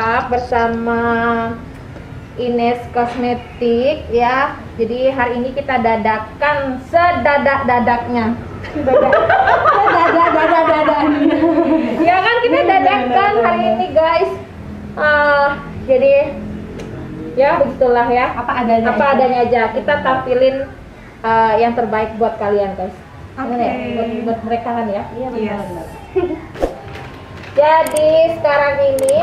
up bersama Ines Kosmetik ya. Jadi hari ini kita dadakan sedadak-dadaknya. Sedadak-dadaknya. Ya kan kita dadakan hari ini guys. Jadi ya begitulah ya. Apa adanya aja. Kita tampilin yang terbaik buat kalian guys. Buat mereka kan ya. Iya benar. Jadi sekarang ini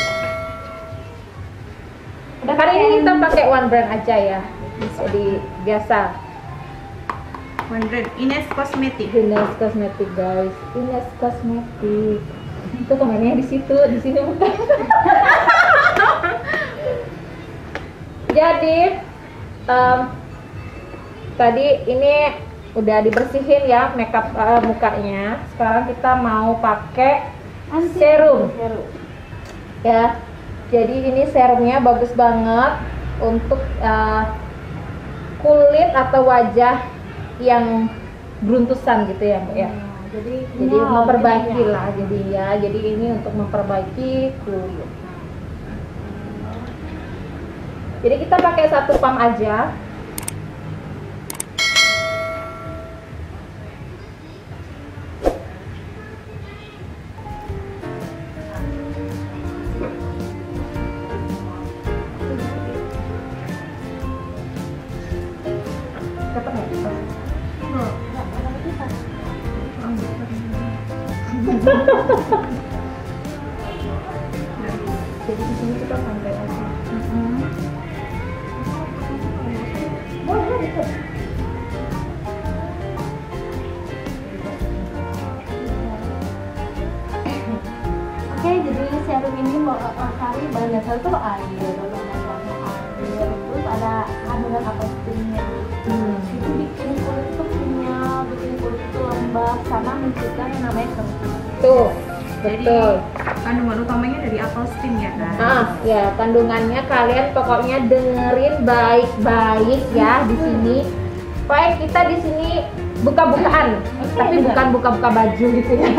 hari ini kita pakai one brand aja ya. Jadi biasa. One brand Ines Kosmetik. Ines Kosmetik guys. Ines Kosmetik. Itu komennya di sini bukan. Jadi tadi ini udah dibersihin ya makeup mukanya. Sekarang kita mau pakai serum. Ya. Jadi ini serumnya bagus banget untuk kulit atau wajah yang beruntusan gitu ya, Mbak ya. Jadi memperbaiki lah jadi ini untuk memperbaiki kulit. Jadi kita pakai satu pump aja. Jadi di sini kita sampai aja. Oke, jadi serum ini mau cari bahan dasar tuh air, terus ada kandungan apa steamnya. Itu bikin kulit tuh kenyal, bikin kulit itu lembab, sama mencegah yang namanya keriput. Tuh, Jadi betul. kandungan utamanya dari apel steam ya kan? Ya kandungannya kalian pokoknya dengerin baik-baik ya di sini. Supaya kita di sini buka-bukaan, tapi bukan buka-buka baju gitu ya.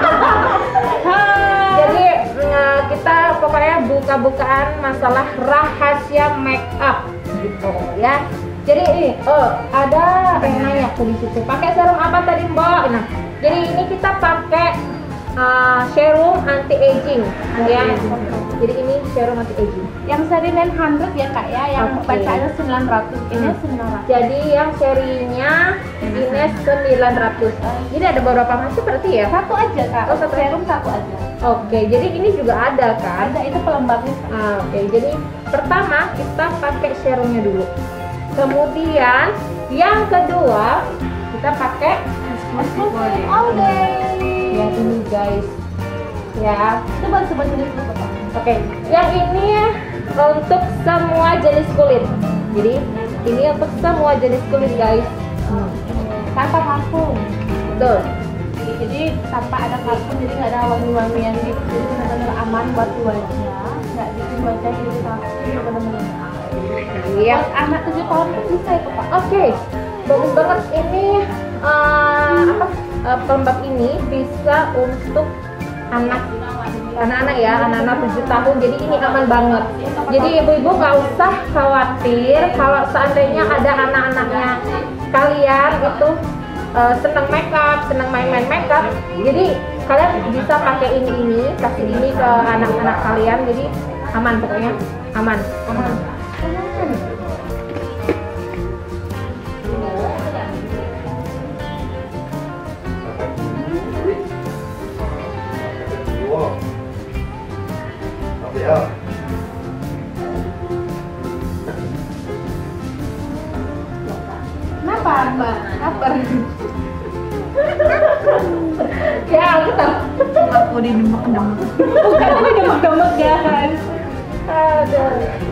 Jadi kita pokoknya buka-bukaan masalah rahasia make up gitu ya. Jadi ini ada yang nanya tuh di situ. Pakai serum apa tadi Mbak? Nah, jadi ini kita pakai serum anti aging ya. Jadi ini serum anti aging. Yang seri 900 ya Kak ya, yang bacaannya 900. Ini 900. Jadi yang serinya Ines 900. Jadi ada beberapa macam berarti ya? Satu aja Kak. Oh, satu serum satu aja. Oke, jadi ini juga ada kan? Ada, itu pelembabnya. Oke, jadi pertama kita pakai serumnya dulu. Kemudian yang kedua kita pakai all day. yang ini guys. Ya. Coba jenis itu Kak. Oke, yang ini untuk semua jenis kulit. Jadi ini untuk semua jenis kulit guys. Tanpa parfum. Betul. Jadi tanpa ada parfum, jadi nggak ada wangi-wangian gitu. Jadi benar-benar aman buat wajah, nggak bikin wajah jadi sakit, benar-benar. Iya. Buat anak 7 tahun pun bisa itu Pak. Oke, bagus banget ini pelembab ini bisa untuk anak-anak ya, anak-anak 7 tahun. Jadi ini aman banget. Jadi ibu-ibu nggak usah khawatir kalau seandainya ada anak-anaknya kalian itu senang makeup, senang main-main makeup. Jadi kalian bisa pakai ini, kasih ini ke anak-anak kalian. Jadi aman pokoknya, aman. Kenapa Mbak? Lapar. Ya aku tahu. Aku di demak-demak. Bukan ini demak-demak kan. Aduh.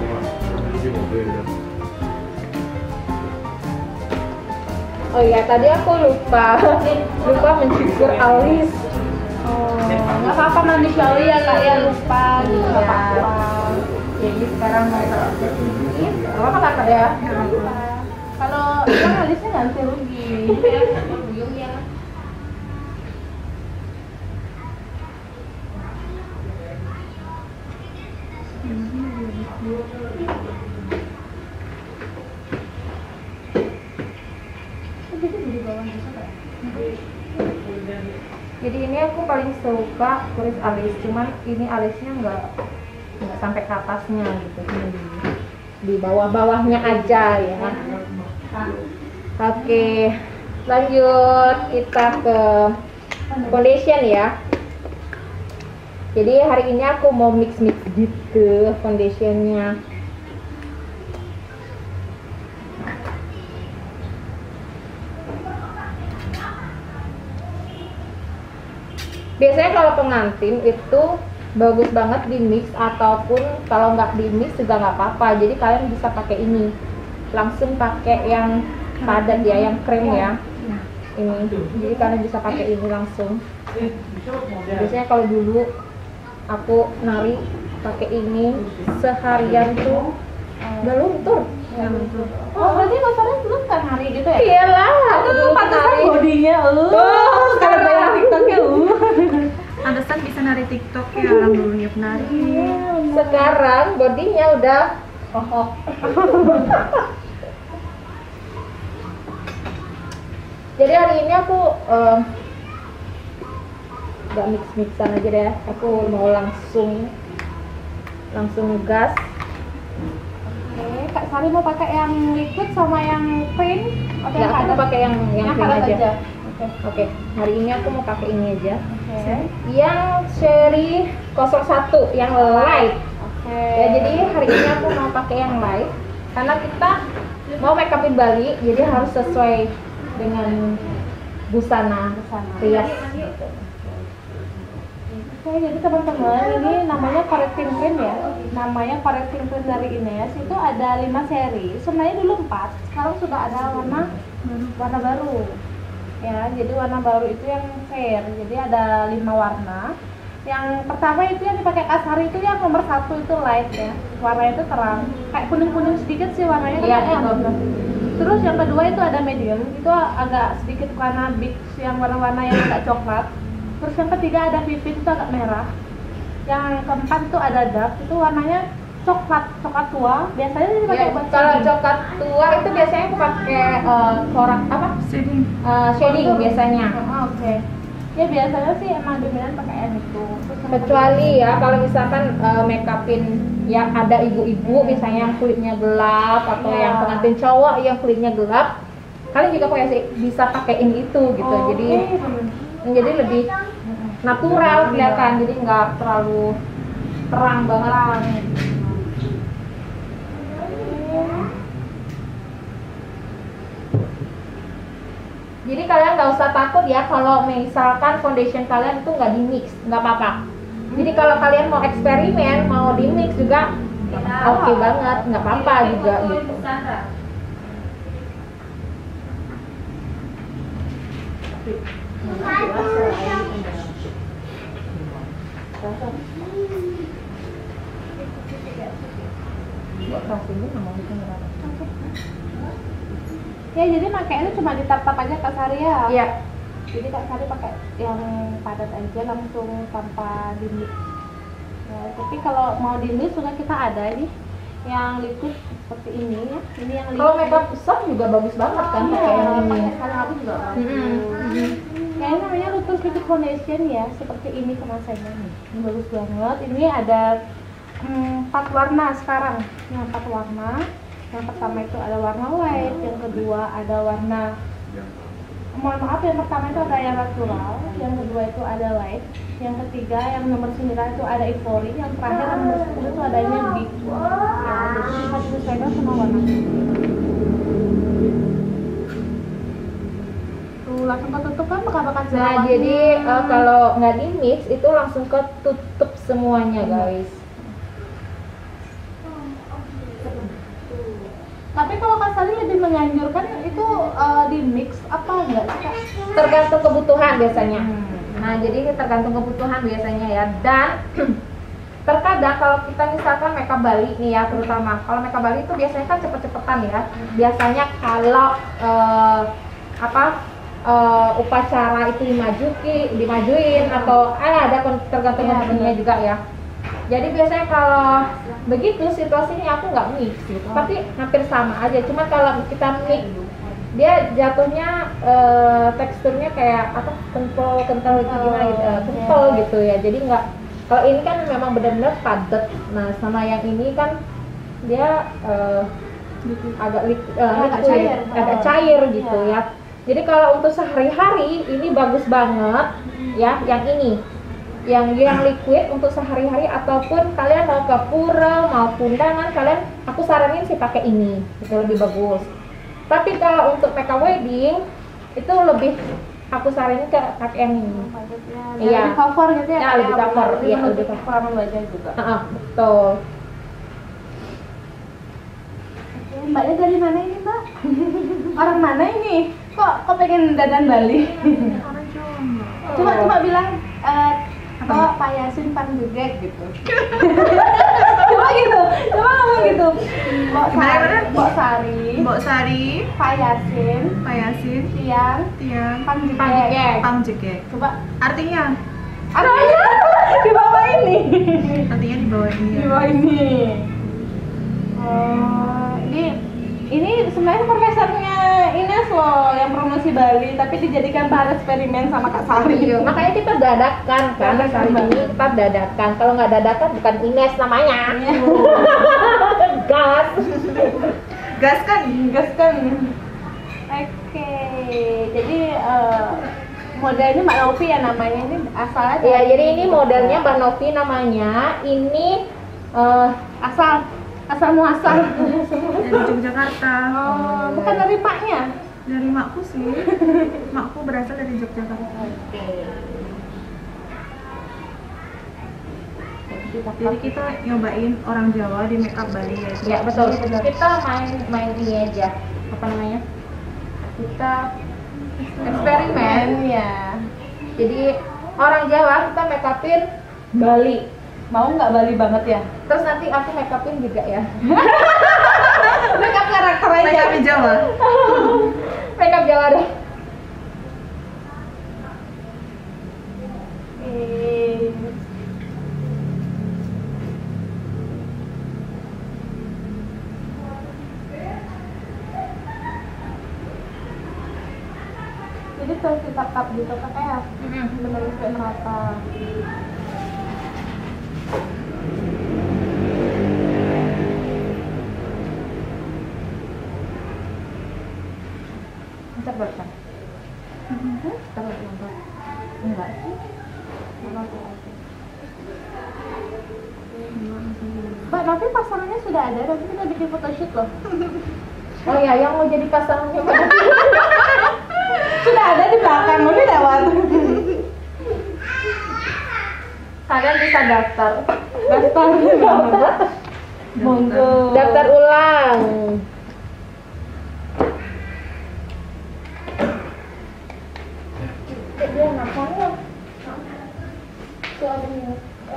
Oh iya, tadi aku lupa mencukur alis. Nggak apa-apa manusiawi ya Kak ya, lupa gitu Iya. apa-apa. Jadi sekarang mau taruh di sini. Apa kata ya? Kalau yang alisnya ganti rugi. Jadi ini aku paling suka kuris alis, cuman ini alisnya nggak sampai ke atasnya gitu, cuma di bawah-bawahnya aja ya. Oke, lanjut kita ke foundation ya. Jadi hari ini aku mau mix gitu foundationnya. Biasanya kalau pengantin itu bagus banget di mix, ataupun kalau nggak di mix juga nggak apa-apa. Jadi kalian bisa pakai ini, langsung pakai yang padat ya, yang krim ya. Ini, jadi kalian bisa pakai ini langsung. Biasanya kalau dulu aku nari pakai ini seharian tuh udah luntur. Oh, berarti Mas Farhan dulu kan nari gitu ya? Iyalah, aku dulu nari. Bodinya Kalau banyak TikToknya Pantesan bisa nari TikTok ya, orang dulunya penari. Sekarang bodinya udah Jadi hari ini aku nggak mix-mixan aja deh. Aku mau langsung gas. Oke, Kak Sari mau pakai yang liquid sama yang cream atau Nggak, aku pakai yang cream padat aja. Oke, hari ini aku mau pakai ini aja. Yang seri 01 yang light. Ya, jadi hari ini aku mau pakai yang light karena kita mau make upin Bali, jadi harus sesuai dengan busana rias gitu. Oke, jadi teman-teman, ini namanya correcting cream ya. Namanya correcting cream dari Ines. Itu ada 5 seri. Sebenarnya dulu 4, sekarang sudah ada warna baru. Ya, jadi warna baru itu yang fair. Jadi ada 5 warna. Yang pertama itu yang dipakai Kak Sari itu yang nomor 1 itu light ya. Warnanya itu terang. Kayak kuning-kuning sedikit sih warnanya kan. Iya, Terus yang kedua itu ada medium. Itu agak sedikit warna beige yang warna-warna yang agak coklat. Terus yang ketiga ada vivid itu agak merah. Yang keempat itu ada dark, itu warnanya coklat tua. Biasanya ini dipakai buat Kalau shading. coklat tua itu biasanya aku pakai korak apa? Shading biasanya. Oke. Ya biasanya sih emang dominan pakai yang itu. Terus yang Kecuali ya kalau misalkan make upin yang ada ibu-ibu misalnya yang kulitnya gelap, atau Iya. yang pengantin cowok yang kulitnya gelap, kalian juga bisa pakaiin itu gitu. Jadi lebih natural kelihatan, jadi nggak terlalu terang banget. Jadi kalian nggak usah takut ya kalau misalkan foundation kalian itu nggak di mix, nggak apa-apa. Jadi kalau kalian mau eksperimen, mau di mix juga oke banget, nggak apa-apa juga gitu. Ya jadi makanya cuma ditap-tap aja Kak Sari ya. Iya. Jadi Kak Sari pakai yang padat aja langsung tanpa di mix. Ya, tapi kalau mau di mix juga kita ada nih yang liquid seperti ini ya. Ini yang liquid. Kalau makeup besar juga bagus banget kan pakai yang ini. Pakai sekarang aku juga bagus. Ya ini namanya Lotus Liquid Foundation ya, seperti ini kemasannya nih. Ini bagus banget. Ini ada 4 warna sekarang. Ini 4 warna. Yang pertama itu ada warna white, yang kedua ada warna, mohon maaf, yang pertama itu ada yang natural, yang kedua itu ada light, yang ketiga yang nomor 9 itu ada ivory, yang terakhir yang nomor 10 itu adanya big. Ya, jadi bisa disesuaikan sama warna. Tuh langsung ketutup kan bakal Nah, jadi kalau nggak di mix itu langsung ketutup semuanya guys. Tapi kalau Kak Sari lebih menganjurkan itu di mix apa enggak sih Kak? Tergantung kebutuhan biasanya. Nah, jadi tergantung kebutuhan biasanya ya. Dan terkadang kalau kita misalkan makeup Bali nih ya, terutama kalau makeup Bali itu biasanya kan cepet-cepetan ya. Biasanya kalau upacara itu dimajuin atau ada tergantung kebutuhannya juga ya. Jadi biasanya kalau begitu situasinya aku nggak mix gitu, tapi hampir sama aja. Cuma kalau kita mix dia jatuhnya teksturnya kayak apa, kental gitu, gimana gitu, kental gitu ya. Jadi nggak, kalau ini kan memang benar-benar padat. Nah sama yang ini kan dia agak liquid, agak cair gitu ya. Jadi kalau untuk sehari-hari ini bagus banget ya, yang ini yang liquid untuk sehari-hari, ataupun kalian mau ke pura mau undangan, kalian aku saranin sih pakai ini, itu lebih bagus. Tapi kalau untuk makeup wedding itu lebih aku saranin ke pakai yang ini. Iya, lebih cover gitu ya, lebih cover, iya lebih cover kekurangan wajah juga. Betul. Oke, mbaknya dari mana ini mbak? Orang mana ini? Kok pengen dandan Bali? Orang Jombang. Cuma bilang kok Pak Yasin Pan juga gitu. Cuma gitu, cuma ngomong gitu. Mbok Sari, Pak Yasin, Tiang, Pan Jegek. Coba Artinya di bawah ini. Artinya di bawah ini. Di bawah ini. Ini sebenarnya profesornya Ines loh yang promosi Bali, tapi dijadikan bahan eksperimen sama Kak Sari. Iya, makanya kita dadakan kan, kali ini kita dadakan. Kalau nggak dadakan bukan Ines namanya. Gas. Gas kan. Oke, jadi modelnya Mbak Novi ya namanya, ini asalnya. Ya, jadi ini modelnya Mbak Novi namanya. Ini asal muasal Dari Yogyakarta. bukan dari maknya. Dari makku sih. Makku berasal dari Yogyakarta. Jadi kita nyobain orang Jawa di makeup Bali ya. Ya betul. Kita main ini aja. Apa namanya? Kita eksperimen ya. Jadi orang Jawa kita makeupin Bali. Mau nggak Bali banget ya? Terus nanti aku makeupin juga ya. Makeup karakter aja. Makeup di Jawa. Makeup Jawa deh. Jadi versi tetap gitu kayak benar-benar kayak merata. Tebal kan? Tebal. Enggak sih. Mbak, nanti pasangannya sudah ada, nanti kita bikin photoshoot loh. Oh ya, yang mau jadi pasangannya Mbak Novi. Sudah ada di belakang, mau lewat. Kalian bisa daftar. Monggo. Daftar ulang. Dia ngapain ya? Suaminya.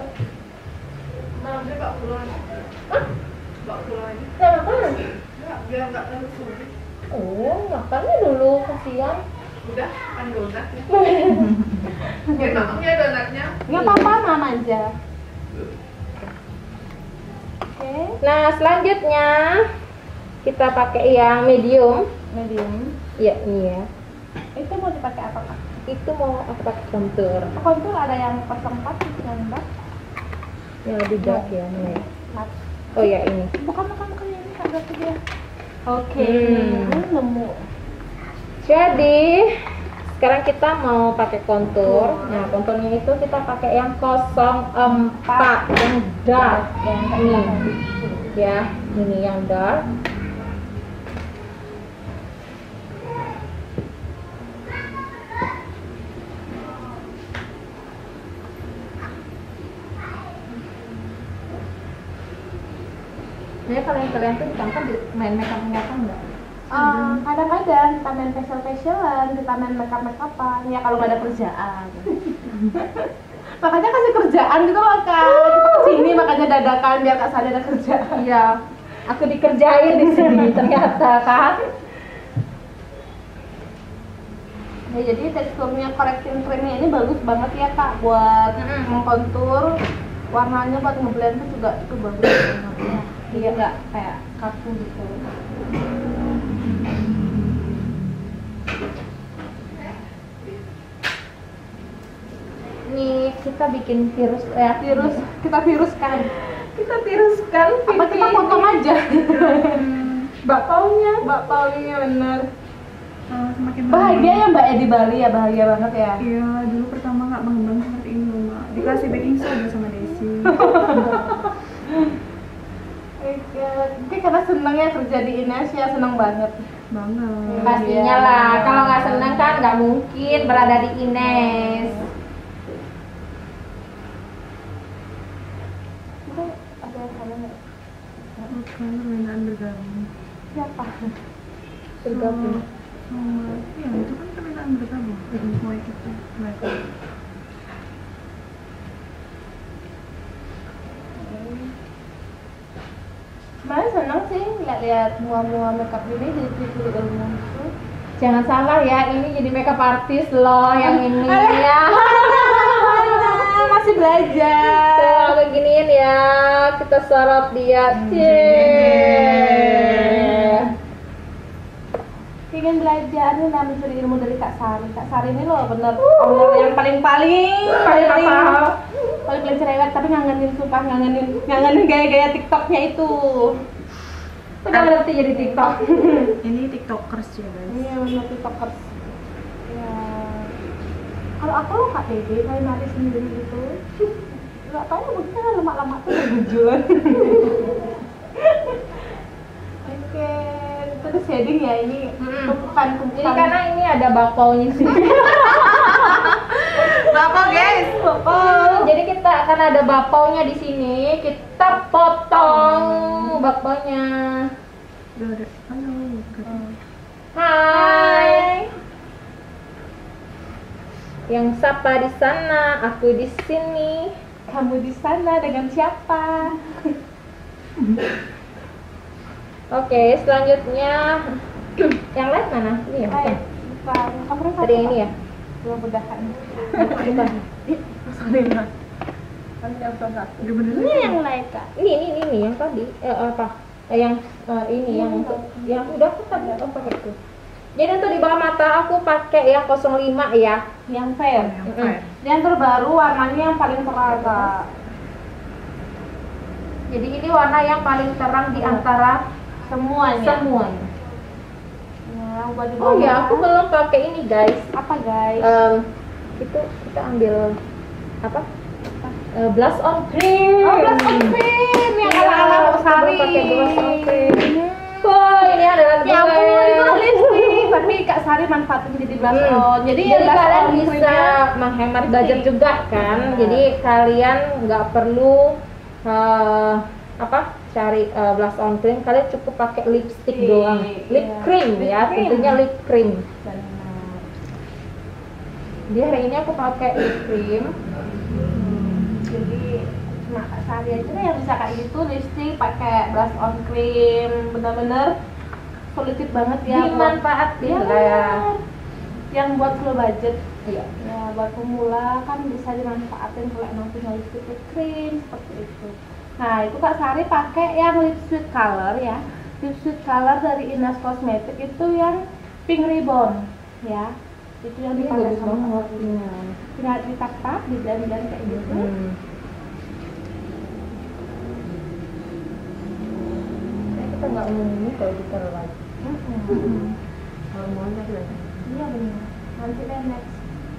Nanti Pak pulang. Hah? Pak pulang. Ya makan. Biar nggak terlalu sulit. Oh, makannya dulu, kasihan. Udah kan donat. Ya makanya donatnya. Nggak apa-apa, mama aja. Oke. Nah, selanjutnya kita pakai yang medium. Ya, ini ya. Itu mau dipakai apa kak? Itu mau aku pakai kontur. Kontur ada yang 04 yang mbak. Yang lebih dark ya, nih. Mat. Oh ya, ini. Bukan ini ada dia. Oke. Nemu. Jadi sekarang kita mau pakai kontur. Nah, konturnya itu kita pakai yang 04 yang dark. Ini. Ya, ini yang dark. Jadi kalau yang kalian tuh ditangkap main makeup enggak? Kadang-kadang kita main facialan, kita main makeup-makeupan ya kalau nggak ada kerjaan. Makanya kasih kerjaan gitu loh kak. Kita kesini makanya dadakan biar kak Sari ada kerjaan. Iya, aku dikerjain di sini ternyata kan. Ya, jadi teksturnya correcting creamnya ini bagus banget ya kak buat mengkontur. Warnanya buat ngeblend tuh juga itu bagus banget. Jadi nggak kayak kaku gitu. Nih kita bikin virus ya, Kita viruskan. kita viruskan Apa kita Vivi. potong aja? bakpaunya Bener. Semakin Bahagia ya Mbak ya di Bali ya, bahagia banget ya. Iya, dulu pertama nggak mengembang seperti ini loh, Mbak. Dikasih baking soda sama Desi. Oke, karena seneng ya kerja di Ines ya, seneng banget. Banget. pastinya Iya. lah, kalau nggak seneng kan nggak mungkin berada di Ines. Itu ada yang sama nggak? Bukan permintaan bergabung. Siapa? Bergabung. Sama, iya itu kan permintaan bergabung. Mau ikut live. Kemarin seneng sih lihat mua-mua makeup ini jadi curi ilmu gitu. Jangan salah ya, ini jadi makeup artist loh yang ini ya. Masih belajar. Tuh, beginiin ya, kita sorot dia. Cie. Ingin belajar nih, nah mencuri ilmu dari Kak Sari. Kak Sari ini loh bener owner yang paling cerewet, tapi ngangenin sumpah, ngangenin gaya-gaya TikToknya itu. Udah ngerti jadi TikTok. Ini tiktokers ya guys. Iya bener TikTokers. Ya. Kalau aku lo Kak Dede kayak nari sendiri gitu. Gak tau ya mungkin kan lemak-lemak tuh berjualan. Oke, itu shading ya ini tumpukan. Ini karena ini ada bakpaunya sih. Apa guys? Jadi kita akan ada bakpaunya di sini. Kita potong bakpaunya. Udah ada. Halo. Hai. Yang sapa di sana, aku di sini. Kamu di sana dengan siapa? Oke, selanjutnya yang lain mana? Ini ya, bukan. Bukan. Kamu Tadi yang ini ya. Belum bedahan. Bukan. Salina. Kan yang satu. Udah bener Ini yang lain Kak. Ini yang tadi. Apa? Yang ini yang udah aku tadi pakai itu. Jadi untuk di bawah mata aku pakai yang 05 ya. Yang fair. yang fair. Yang terbaru warnanya yang paling terang Kak. Jadi ini warna yang paling terang di antara Semuanya. semuanya. Ya, buat di Oh bawah ya, mata. aku belum pakai ini guys. Apa guys? Itu kita ambil apa? Blush on cream. Oh, blush on cream yang Iya, ala-ala Mbak aku Sari. pakai blush on cream. Oh, ini adalah Ya ampun, itu gue. lipstick. Tapi Kak Sari manfaatin jadi blush on. Jadi Jadi blush kalian on bisa creamnya- menghemat budget juga kan. Iya. Jadi kalian nggak perlu cari blush on cream, kalian cukup pakai lipstick Iya, doang. Lip iya. cream Lip ya, cream. tentunya lip cream. Benar. Jadi hari ini aku pakai lip cream. Jadi cuma Kak Sari aja deh yang bisa kayak gitu, lipstick pakai blush on cream, bener-bener solutif banget ya. Dimanfaatin Iya, lah ya. yang buat low budget. Iya. Ya buat pemula kan bisa dimanfaatin kalau emang punya lipstick lip cream seperti itu. Nah itu Kak Sari pakai yang lip sweet color ya, lip sweet color dari Ines Cosmetics itu yang pink ribbon ya, itu yang Ini dipakai bagus sama Kak banget. Sari. Tinggal ditap-tap, diblend-blend kayak gitu. Kita nggak ngomong ini kalau kita live. Kalau mau live. Iya benar. Nanti deh next.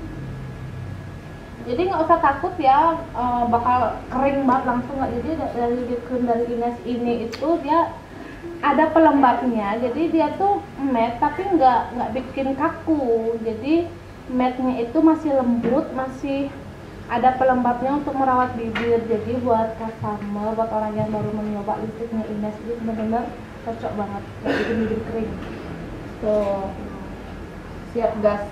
Jadi nggak usah takut ya bakal kering banget langsung nggak. Jadi dari lip cream dari Ines ini itu dia ada pelembabnya. Jadi dia tuh matte tapi nggak bikin kaku. Jadi matte-nya itu masih lembut, masih ada pelembabnya untuk merawat bibir. Jadi buat customer, buat orang yang baru mencoba lipstiknya Ines itu benar-benar cocok banget. Nggak bikin bibir kering. Tuh. Siap gas.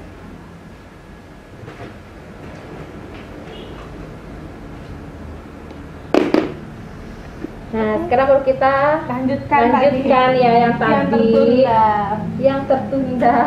Nah, sekarang baru kita Lanjutkan ya yang tadi tertunda. yang tertunda.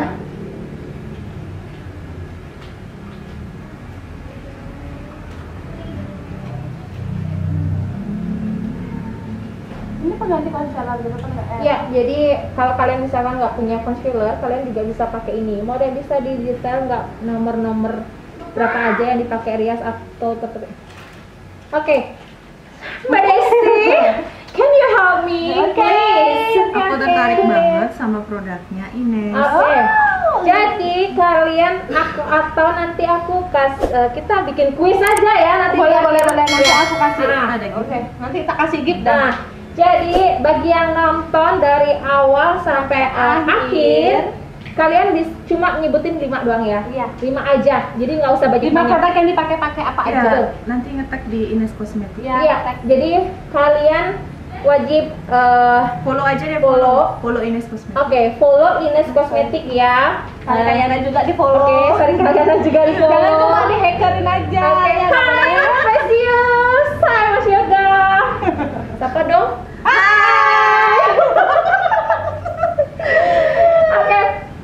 Ini pengganti concealer gitu kan nggak? Ya, jadi kalau kalian misalkan nggak punya concealer, kalian juga bisa pakai ini. Mau ada bisa di detail nggak nomor-nomor berapa aja yang dipakai rias atau tetap. Oke, Mbak Desi, can you help me, please? Aku tertarik banget sama produknya Ines. Oke. Jadi kalian aku atau nanti aku kita bikin kuis aja ya nanti. Boleh nanti aku kasih. Ada gitu. Oke, nanti kita kasih gift dah. Nah, jadi bagi yang nonton dari awal sampai akhir, kalian cuma nyebutin 5 doang ya. Iya. 5 aja. Jadi nggak usah banyak. 5 produk yang dipakai apa Ya, aja? nanti ngetek di Ines Cosmetics. Iya. Iya. Jadi kalian wajib Follow aja deh, Follow. follow Ines Cosmetics. oke, follow Ines Cosmetic ya. Kalian juga di follow. Oke, Sari Kayana juga di follow. Jangan cuma di hackerin aja. Oke, Ya, hai Precious, hai Mas Yoga. Siapa dong? Hai. Oke,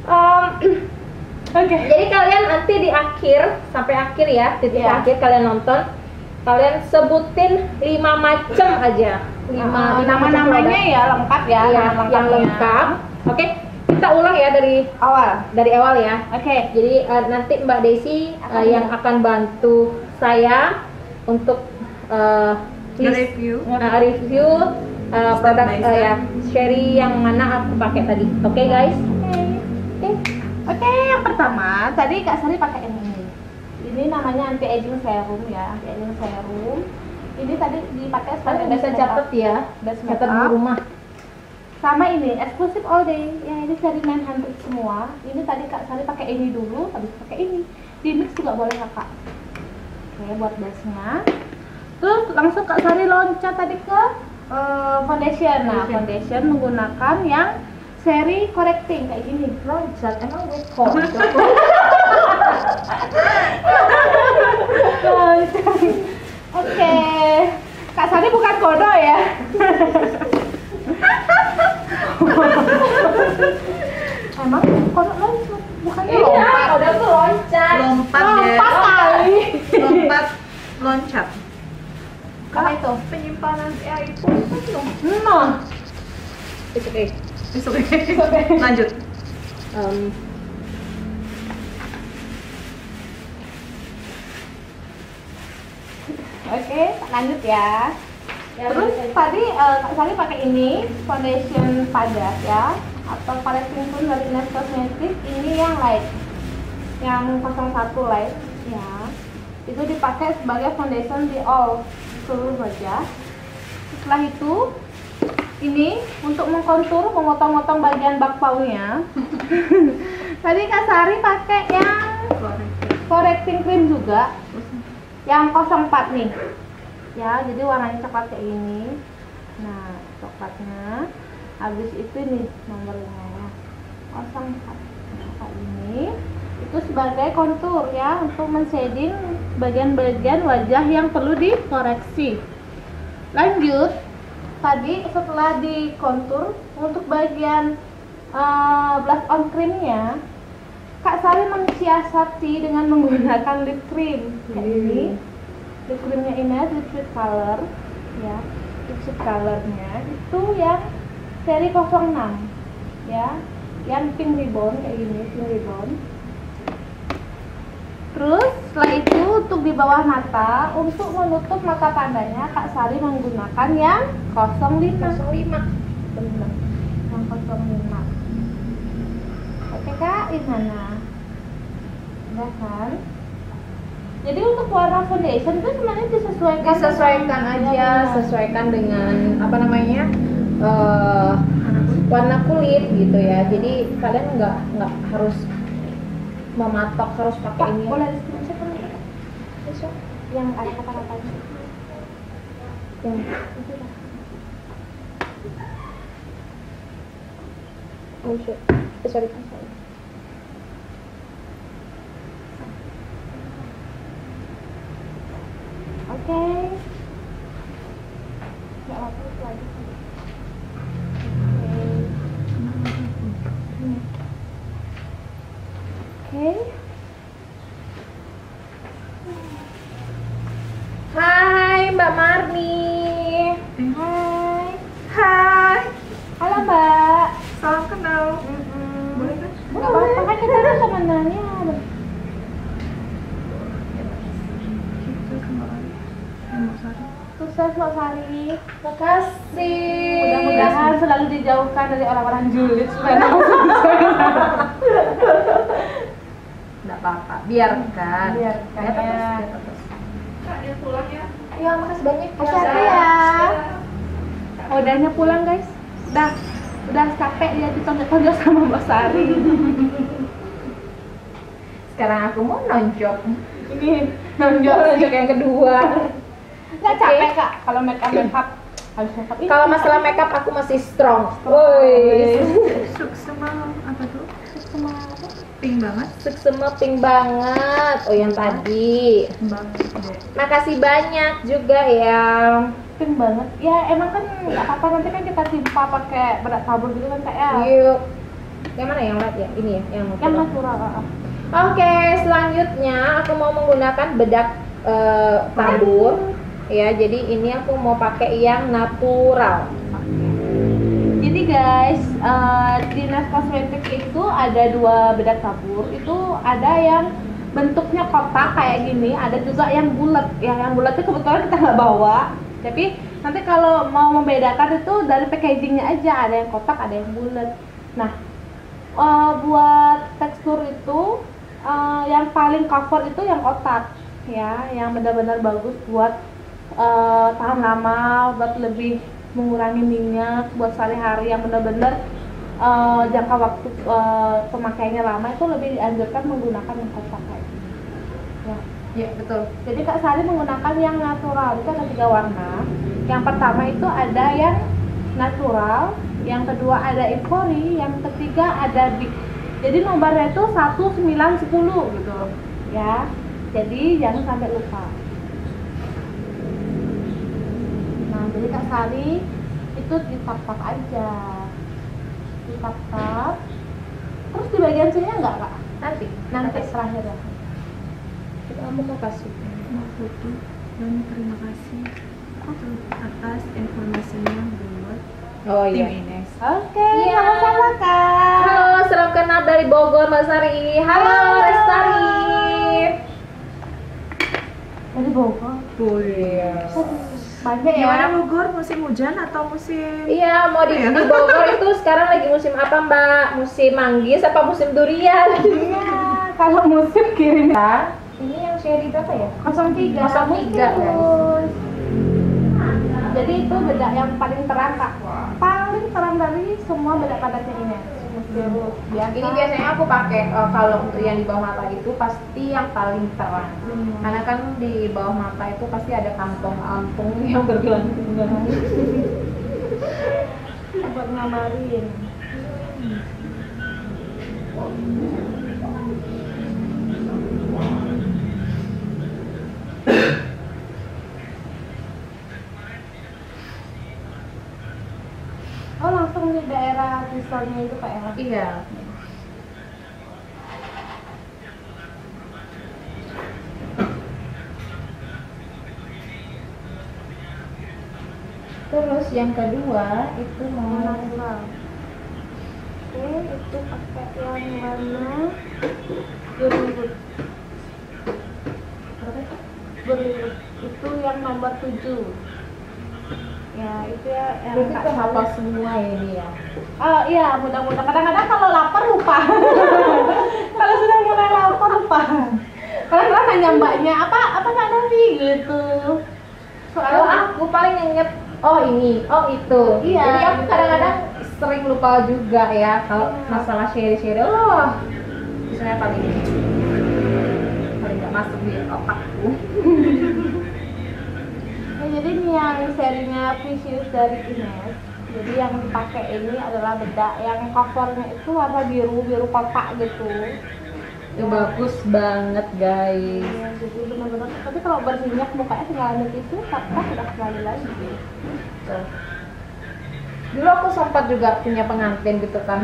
Oke. jadi kalian nanti di akhir sampai akhir ya, titik Iya. akhir kalian nonton, kalian sebutin 5 macam aja. 5 nama-namanya ya lengkap ya, Iya, nama yang lengkapnya. lengkap. Oke, kita ulang ya dari Awal. ya. Oke. Jadi nanti Mbak Desi yang akan bantu saya untuk Nge-review. review produk by step. ya Sherry yang mana aku pakai tadi. Oke guys. Oke, yang pertama tadi Kak Sari pakai ini. Ini namanya anti aging serum ya, anti aging serum. Ini tadi dipakai sebagai Kalian bisa base catat makeup. ya, Base catat di makeup. rumah. Sama ini eksklusif all day. Ya ini dari 900 semua. Ini tadi Kak Sari pakai ini dulu, habis pakai ini. Di mix juga boleh Kakak. Oke, buat base-nya. Terus langsung Kak Sari loncat tadi ke foundation. Nah, foundation menggunakan yang seri correcting kayak gini. Loncat, emang gue kok. Oke. Kak Sari bukan kodo ya. Emang kodo loncat, bukannya Iya, lompat. udah tuh loncat. Lompat ya. Lompat kali. Lompat, loncat. Apa itu? Penyimpanan itu. Nah. It's okay. It's okay. Lanjut. Oke, lanjut ya. Terus tadi Kak Sari pakai ini foundation padat ya, atau correcting tone dari Ines Cosmetics. Ini yang light, yang 01 light ya. Itu dipakai sebagai foundation di all seluruh wajah. Setelah itu ini untuk mengkontur, memotong-motong bagian bakpaunya. Tadi Kak Sari pakai yang correcting cream juga, yang 04 nih ya, jadi warnanya coklat kayak ini. Nah, coklatnya habis itu nih nomornya ya, 04 coklat ini itu sebagai kontur ya, untuk men-shading bagian-bagian wajah yang perlu dikoreksi. Lanjut, tadi setelah dikontur, untuk bagian blush on creamnya Kak Sari mensiasati dengan menggunakan lip cream kayak ini. Lip creamnya ini lipstick color ya, lipstick colornya itu yang seri 06 ya, yang pink ribbon kayak gini, pink ribbon. Terus setelah itu untuk di bawah mata, untuk menutup mata pandanya Kak Sari menggunakan yang 05. Benar, yang 05. Oke Kak, gimana? Udah kan? Jadi untuk warna foundation itu sebenarnya Disesuaikan aja, sesuaikan dengan apa namanya warna kulit gitu ya. Jadi kalian nggak harus mematok harus pakai ini. boleh di screenshot kan? Besok yang ada kata-katanya. Yang oh shit, sorry. Oke. Nggak apa-apa lagi. Oke. Hai Mbak Marni. Hai. Hai. mana nih? Gitu sama Mbak Sari. Sukses Mbak Sari. Makasih. Mudah-mudahan selalu dijauhkan dari orang-orang julid supaya Nggak apa-apa, biarkan. Biarkan, Ya, terus, ya. ya, terus. Kak, dia pulang ya. Ya, makasih banyak. hati-hati ya. Udahnya pulang guys. Udah capek dia ditonjok-tonjok sama Mbak Sari. Sekarang aku mau nonjok. Ini nonjok. Nonjok yang kedua. Nggak capek kak kalau make up harus make up. Kalau masalah makeup aku masih strong. Woi. Suksema apa tuh? Sama apa? Pink banget. Suksema pink banget. Oh, yang tadi. Banget deh. Makasih banyak juga ya. Pink banget. Ya emang kan nggak apa-apa, nanti kan kita timpa pakai bedak tabur gitu kan kak ya. Yuk. Yang mana yang light ya? Ini ya, yang Yang natural. Oke, selanjutnya aku mau menggunakan bedak tabur. Ya, jadi ini aku mau pakai yang natural. Jadi guys, di Nas Cosmetics itu ada 2 bedak tabur. Itu ada yang bentuknya kotak kayak gini, ada juga yang bulat. Yang bulat itu kebetulan kita nggak bawa. Tapi nanti kalau mau membedakan itu dari packagingnya aja, ada yang kotak, ada yang bulat. Nah, buat tekstur itu yang paling cover itu yang kotak, ya, yang benar-benar bagus buat tahan lama, buat lebih mengurangi minyak, buat sehari-hari yang benar-benar jangka waktu pemakaiannya lama, itu lebih dianjurkan menggunakan yang kotak kayak gini. Ya. Ya, betul. Jadi Kak Sari menggunakan yang natural, itu ada 3 warna. Yang pertama itu ada yang natural, yang kedua ada ivory, yang ketiga ada big. Jadi nomornya itu 1, 9, 10 gitu ya. Jadi jangan sampai lupa. Nah, jadi Kak Sari itu ditap-tap aja. Ditap-tap. Terus di bagian sini enggak Kak? Nanti terakhir ya. Kamu mau kasih. Foto dan terima kasih atas informasinya buat Oh tim iya. Ines. Oke, Iya. sama-sama Kak. Halo, salam kenal dari Bogor, Mbak Sari. Halo, Restari. Dari Bogor. Oh iya. Banyak ya. Gimana Bogor, musim hujan atau musim? Iya, mau di Bogor itu sekarang lagi musim apa, Mbak? Musim manggis apa musim durian? Iya, kalau musim kirim ya. Ini yang seri berapa ya? 03. 03, guys. Jadi itu bedak yang paling terang Kak. Paling terang dari semua bedak padatnya ini. Biasa. Ini biasanya aku pakai kalau untuk yang di bawah mata itu pasti yang paling terang. Karena kan di bawah mata itu pasti ada kantong-kantong yang bergelantungan. buat ngamarin. Oh, langsung di daerah pistolnya itu Pak ya? Iya. Terus yang kedua itu mau Natural. Oke, itu pakai yang warna berlilit. Berlilit. Itu yang nomor 7. Ya, itu ya yang berarti Kak itu Sari. hafal semua ini ya. Oh iya, mudah-mudahan. Kadang-kadang kalau lapar lupa. Kalau sudah mulai lapar lupa. Kadang-kadang nanya mbaknya, apa nggak ada sih gitu. Kalau aku paling inget oh ini, oh itu. Iya, Jadi aku gitu. kadang-kadang sering lupa juga ya kalau masalah share-share. Oh, misalnya paling nggak masuk di otakku. Ya, jadi ini yang serinya Precious dari Ines. Jadi yang dipakai ini adalah bedak yang covernya itu warna biru kotak gitu. Itu bagus banget guys. Ya, jadi benar-benar. Tapi kalau berminyak mukanya tinggal ambil itu, tak udah kembali lagi. Tuh. Dulu aku sempat juga punya pengantin gitu kan.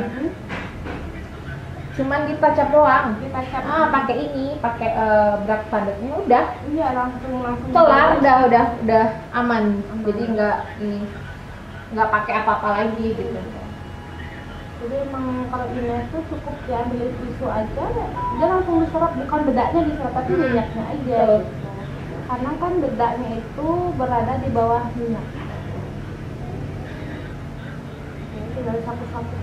Cuman ditacap doang. Ditacap. Pakai ini, pakai bedak padatnya udah. Iya, langsung Kelar, udah aman. Jadi nggak pakai apa-apa lagi gitu. Jadi emang kalau ini tuh cukup diambil tisu aja, dia langsung diserap, bukan bedaknya diserap tapi minyaknya aja gitu. Karena kan bedaknya itu berada di bawah minyak. Jadi tinggal sapu-sapu.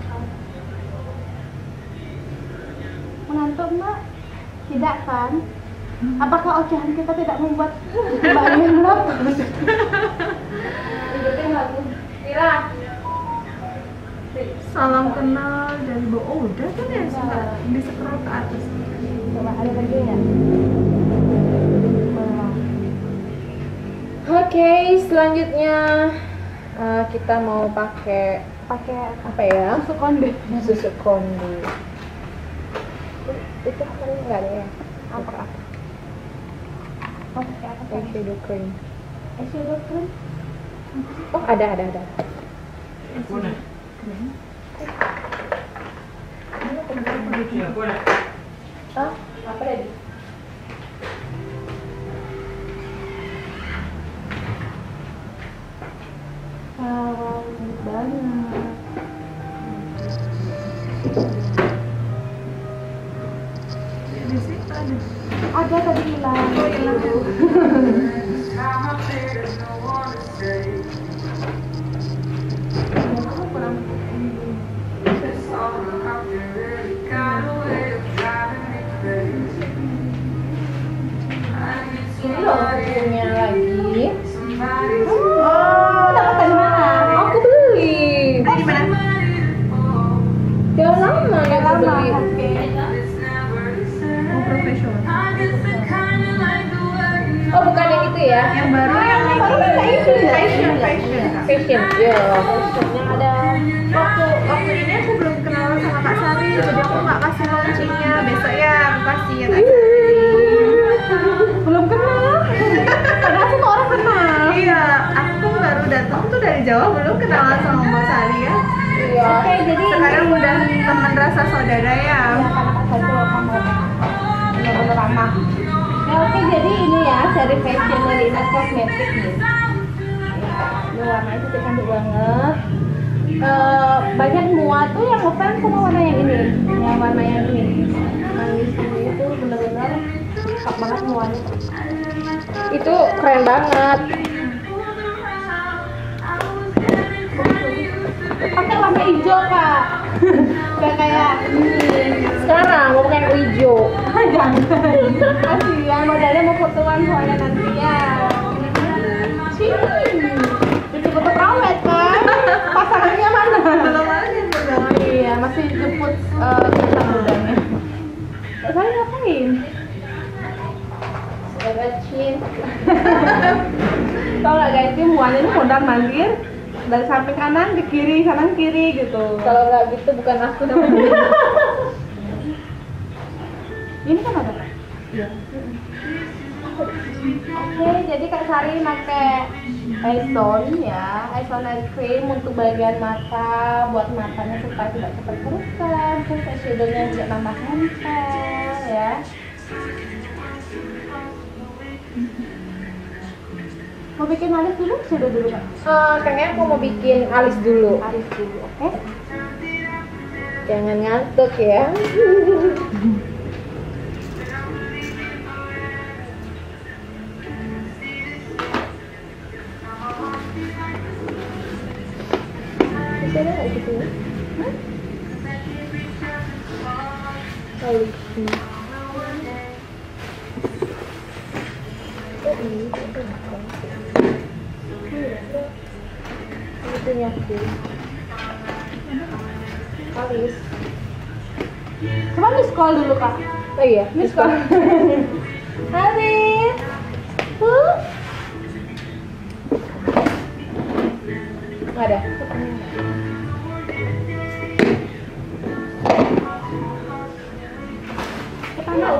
Mengantuk Mbak? Tidak kan? Apakah ocehan kita tidak membuat Mbak ingin melapar? Hidupin lagu. Mira. Salam kenal dari bawah. Oh, udah kan ya, di scroll ke atas. Coba ada lagi ya? Oke, selanjutnya kita mau pakai apa ya? Susu konde. Susu konde. Itu kan enggak ada ya? Apa? Oh, pakai apa? Eyeshadow cream. Eyeshadow cream? Oh, ada. Oh, apa tadi? Wow, banget. Desi ada. Ada tadi hilang. Oh, hilang. Ini loh bukunya lagi. Oh, dapat dari mana? Aku beli. Di mana? Udah lama ya aku beli. Oke. Oh, profesional. Oh, bukan yang itu ya? Yang baru yang ini. Fashion. Fashion. Ya. Yang ada Waktu ini aku belum kenal sama Kak Sari, jadi aku nggak kasih launchingnya. Besok ya aku kasih ya Kak Sari. belum kenal. Padahal semua orang kenal. Iya, aku baru datang tuh dari Jawa, belum kenalan sama Mbak Sari ya. Iya. Oke, jadi Sekarang udah teman rasa saudara ya. karena Kak Sari tuh bener-bener ramah. Ya, oke, jadi ini ya seri fashion dari Inas Kosmetik nih. Ya, ini warnanya cantik banget. Banyak semua tuh yang ngefans sama warna yang ini, manis ini itu bener-bener cakep banget semuanya. Itu keren banget. Pakai warna hijau Kak, udah kayak ini. Sekarang mau pakai yang hijau. Jangan, kasihan modelnya mau fotoan soalnya nanti ya. Sini, betul-betul rawat kan? Pasangannya mana? Belum aja juga. Iya, masih jemput bintang mudanya. Saya ngapain? Racin. Tau gak guys, ini muanya ini mondar mandir dari samping kanan ke kiri, kanan kiri gitu. Kalau nggak gitu bukan aku namanya. Ini kan ada Kak? Iya. Oke, jadi Kak Sari pakai eyeshadow ya, eyeshadow cream untuk bagian mata, buat matanya supaya tidak cepat kerutan. Terus eyeshadownya juga nambah nempel ya. Mau bikin alis dulu? Shadow dulu Kak? Kayaknya aku mau bikin alis dulu. Alis dulu, oke? Jangan ngantuk ya. Bisa ada nggak gitu ya? Alis. Ini punya aku. Alis. Coba miss call dulu Kak. Oh iya, Miss call. Alis. Nggak ada. Kita mau.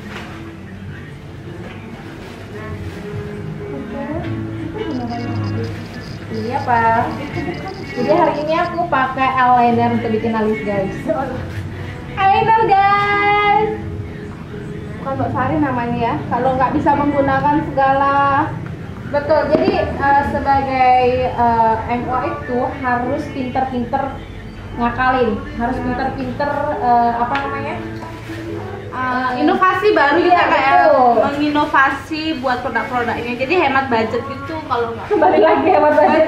Iya Pak. Jadi hari ini aku pakai eyeliner untuk bikin alis guys. Eyeliner guys. Bukan Mbak Sari namanya ya. Kalau nggak bisa menggunakan segala. Betul. Jadi sebagai MO itu harus pinter-pinter ngakalin, harus pinter-pinter apa namanya? Inovasi baru Iya, ya, kayak betul. menginovasi buat produk-produknya, jadi hemat budget gitu kalau nggak. Kembali lagi hemat budget.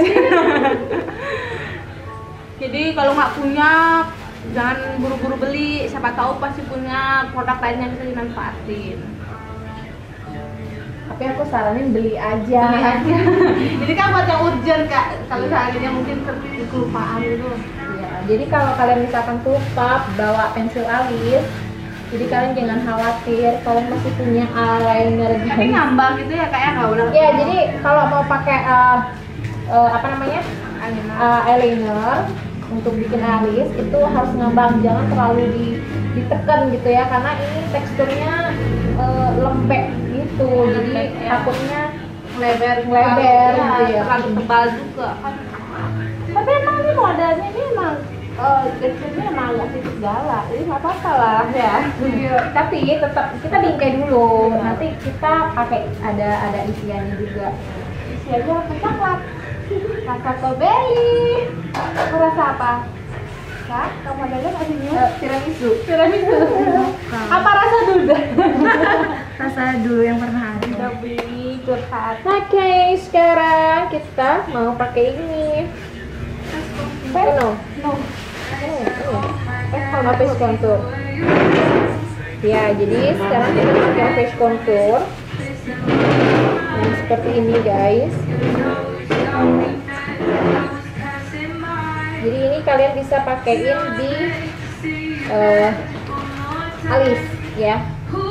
Jadi kalau nggak punya jangan buru-buru beli, siapa tahu pasti punya produk lain yang bisa dimanfaatin. Tapi aku saranin beli aja. Jadi kan buat yang urgent Kak, kalau seandainya mungkin kelupaan gitu. Iya, jadi kalau kalian misalkan lupa bawa pensil alis, jadi kalian jangan khawatir, kalian masih punya eyeliner. Tapi ngambang gitu ya Kak ya, nggak udah. Ya, jadi kalau mau pakai apa namanya eyeliner untuk bikin alis itu harus ngambang, jangan terlalu ditekan gitu ya, karena ini teksturnya lembek gitu, jadi takutnya Lebar gitu ya. terlalu tebal juga kan. Tapi emang ini modelnya ini emang teksturnya emang agak sedikit galak, jadi nggak apa-apa lah ya. Iya, tapi tetap kita bingkai dulu, nanti kita pakai ada isiannya juga. Isiannya apa? Coklat. Rasa strawberry. Aku rasa apa? Kak, kamu ada nggak aslinya? Tiramisu. Tiramisu. Apa rasa dulu? Rasa dulu yang pernah ada. Udah beli curhat. Oke, sekarang kita mau pakai ini. No. Face contour. Ya, jadi sekarang kita pakai face contour. Yang seperti ini, guys. Jadi ini kalian bisa pakaiin di alis, ya.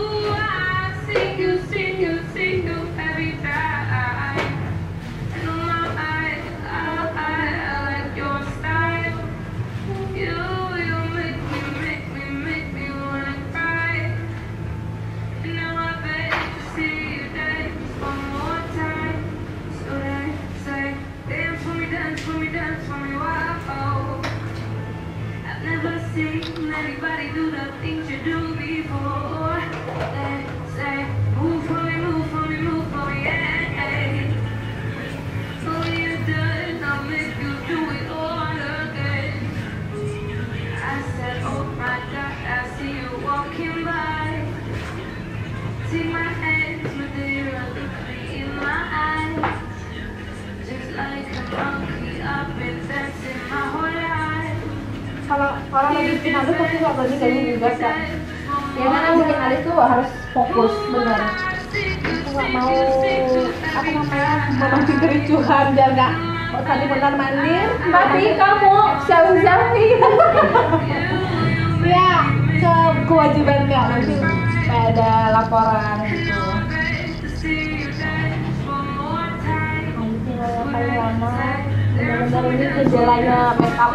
Anybody do the things you do before? They say, move for me, move for me, move for me, yeah. So you done, I'll make you do it all again. I said, oh my God, I see you walking by. Take my hands, but they look me in my eyes. Just like a monkey, I've been dancing my whole life. Kalau orang lagi bikin alis pasti nggak berani kayak juga Kak. Ya mana bikin alis tuh harus fokus, bener. Aku nggak mau apa namanya memancing kericuhan biar nggak tadi benar mandir. Tapi kamu selfie. Ya kewajiban Kak, nanti kayak ada laporan gitu. Nanti paling lama benar-benar ini gejalanya makeup.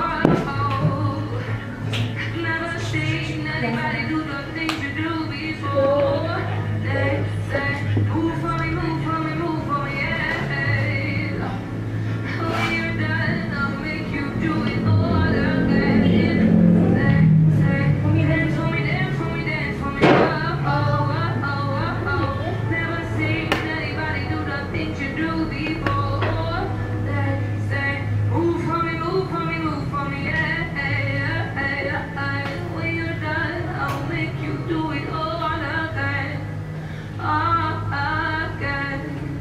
Anybody do the things you do before? They say, move for me, move for me, move for me, yeah. When you're done, I'll make you do it all again. They say, dance for me, dance for me, dance for me, oh, oh, oh, oh, oh. Never seen anybody do the things you do before. They say, move for me, move for me, move for me, yeah. When you're done, I'll make you do it all again, all again.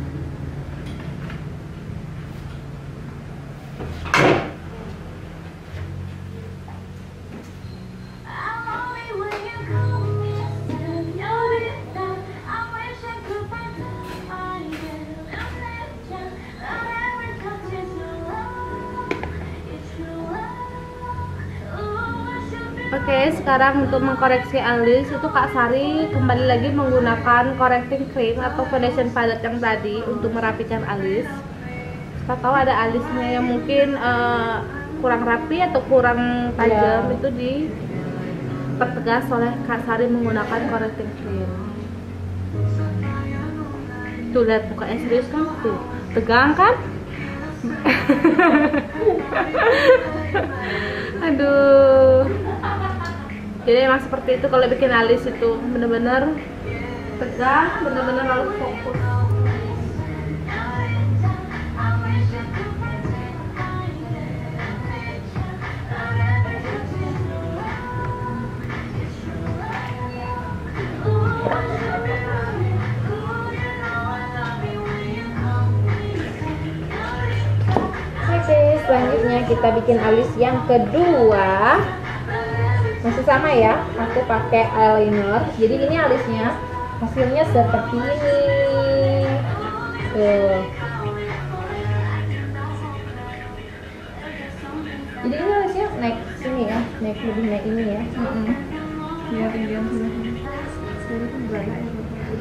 I'm only when you call me, you're different. I wish I could find time again. I'm legend, I never touch it so long. It's true love. Ooh, I should be. Oke, sekarang untuk mengkoreksi alis itu Kak Sari kembali lagi menggunakan correcting cream atau foundation palette yang tadi untuk merapikan alis. Kita tahu ada alisnya yang mungkin kurang rapi atau kurang tajam, itu dipertegas oleh Kak Sari menggunakan correcting cream. Tuh lihat mukanya serius kan? Tuh, tegang kan? Aduh. Jadi emang seperti itu kalau bikin alis itu bener-bener tegang, bener-bener harus fokus. kita bikin alis yang kedua. Masih sama ya, aku pakai eyeliner. Jadi ini alisnya hasilnya seperti ini. Tuh. Jadi ini alisnya naik sini ya, naik lebih naik ini ya. Biar tinggian sini. Jadi itu banyak ya.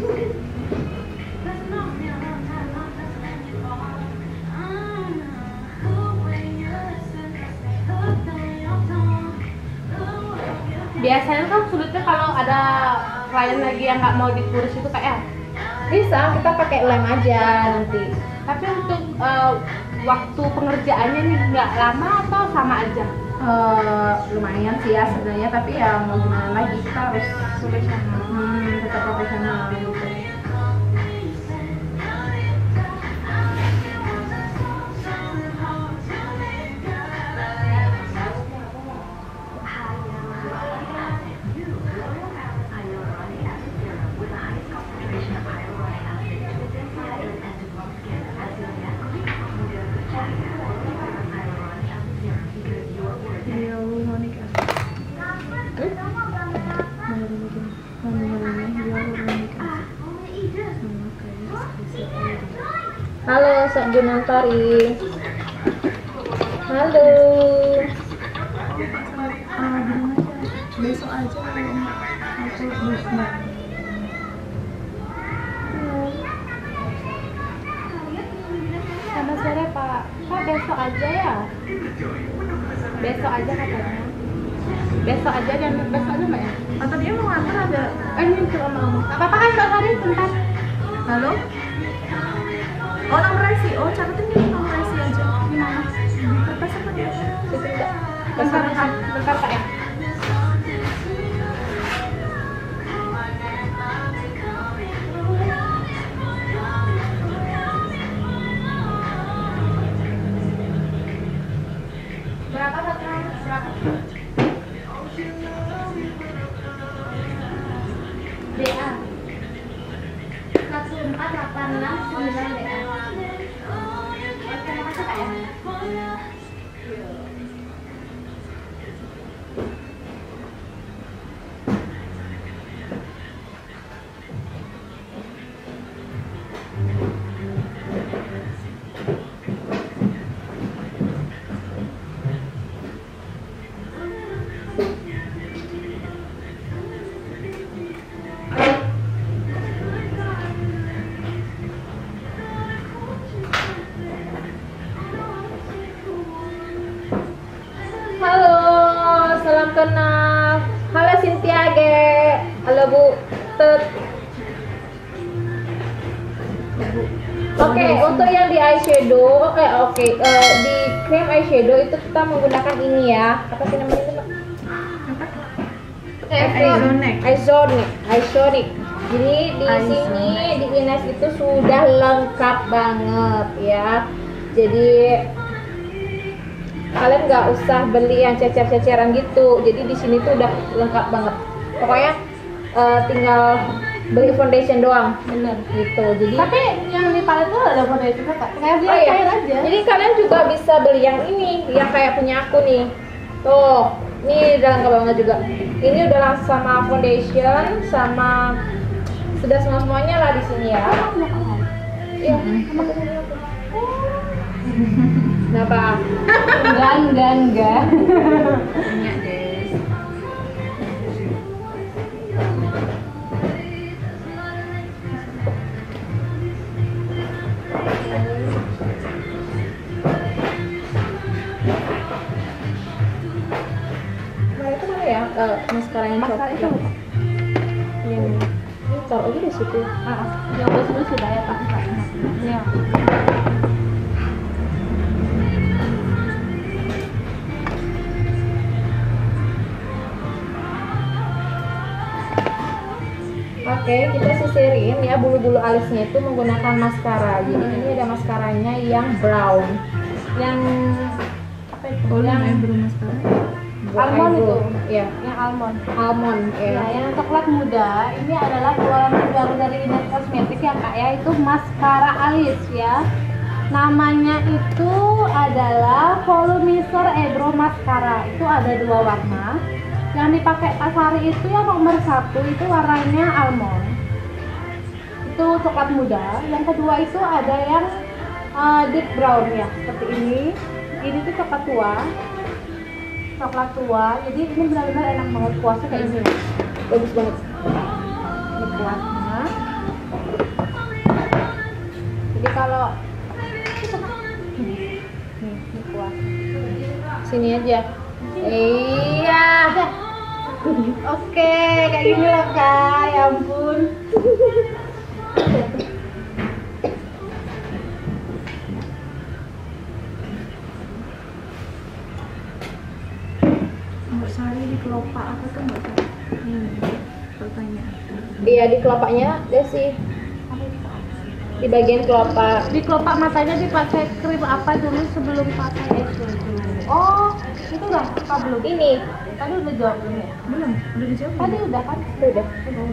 Biasanya kan sulitnya kalau ada klien lagi yang nggak mau dikurus itu kayak Bisa, kita pakai lem aja nanti. tapi untuk waktu pengerjaannya nih nggak lama atau sama aja? Lumayan sih ya sebenarnya, tapi ya mau gimana lagi, kita harus Profesional. tetap profesional gitu. Halo, Sok Gunantori. Halo. Besok aja aku besok. Sama sore Pak. Pak besok aja ya? Besok aja katanya. Besok aja dan besok aja Mbak ya? Atau dia mau nganter ada? Ini cuma mau. Gak apa-apa kan Mbak Hari bentar. Halo? Oh, nomor IC. Oh, catetin deh nomor IC aja. Gimana? Di kertas apa dia? Bentar Pak ya. Berapa sekarang? Berapa? DA 14869 DA. Terima kasih Kak ya. Halo, salam kenal. Halo Cynthia Ge. Halo Bu Tut. Oke, untuk yang di eyeshadow, di cream eyeshadow itu kita menggunakan ini ya. Apa sih namanya itu, Mbak? Isonic. Jadi di sini di Ines itu sudah lengkap banget ya. Jadi kalian nggak usah beli yang cecer-ceceran gitu. Jadi di sini tuh udah lengkap banget. Pokoknya tinggal beli foundation doang. Bener. Gitu. Jadi Tapi yang di palet tuh ada foundation Kak. Kayak dia Oh iya. cair aja. Jadi kalian juga bisa beli yang ini, yang kayak punya aku nih. Tuh, ini udah lengkap banget juga. Ini udah langsung sama foundation, sama sudah semuanya lah di sini ya. Iya, sama punya aku. Kenapa? Enggak. Punya Des. Nah, itu mana ya? Maskara yang Maskara itu. coklat. Ini taruh aja di situ. Yang udah sudah ya Pak. Ya. Oke, kita sisirin ya bulu-bulu alisnya itu menggunakan maskara. Jadi ini ada maskaranya yang brown, yang apa itu? yang yang eyebrow mascara. Almond itu. Ya, Yang almond. almond ya. Ya, yang coklat muda ini adalah keluaran terbaru dari Ines Cosmetics ya Kak ya, itu maskara alis ya. Namanya itu adalah Volumizer Eyebrow Mascara. Itu ada 2 warna. Yang dipakai Kak Sari itu yang nomor 1 itu warnanya almond. Itu coklat muda. Yang kedua itu ada yang deep brown ya, seperti ini. Ini tuh coklat tua. Coklat tua. Jadi ini benar-benar enak banget, kuasnya kayak ini. Bagus banget. Ini kuasnya. Jadi kalau ini kuas. Sini aja. Iya. Oke, kayak gini loh Kak. Ya ampun. Mbak Sari di kelopak apa tuh Mbak Sari? Pertanyaan. Iya, di kelopaknya Desi. Di bagian kelopak. Di kelopak matanya dipakai krim apa dulu sebelum pakai eyeshadow? Oh, itu udah apa belum? Ini Tadi udah jawab belum ya? Belum, udah dijawab. Tadi udah kan? udah.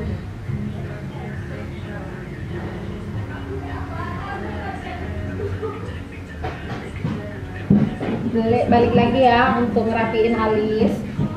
Balik lagi ya untuk ngerapiin alis.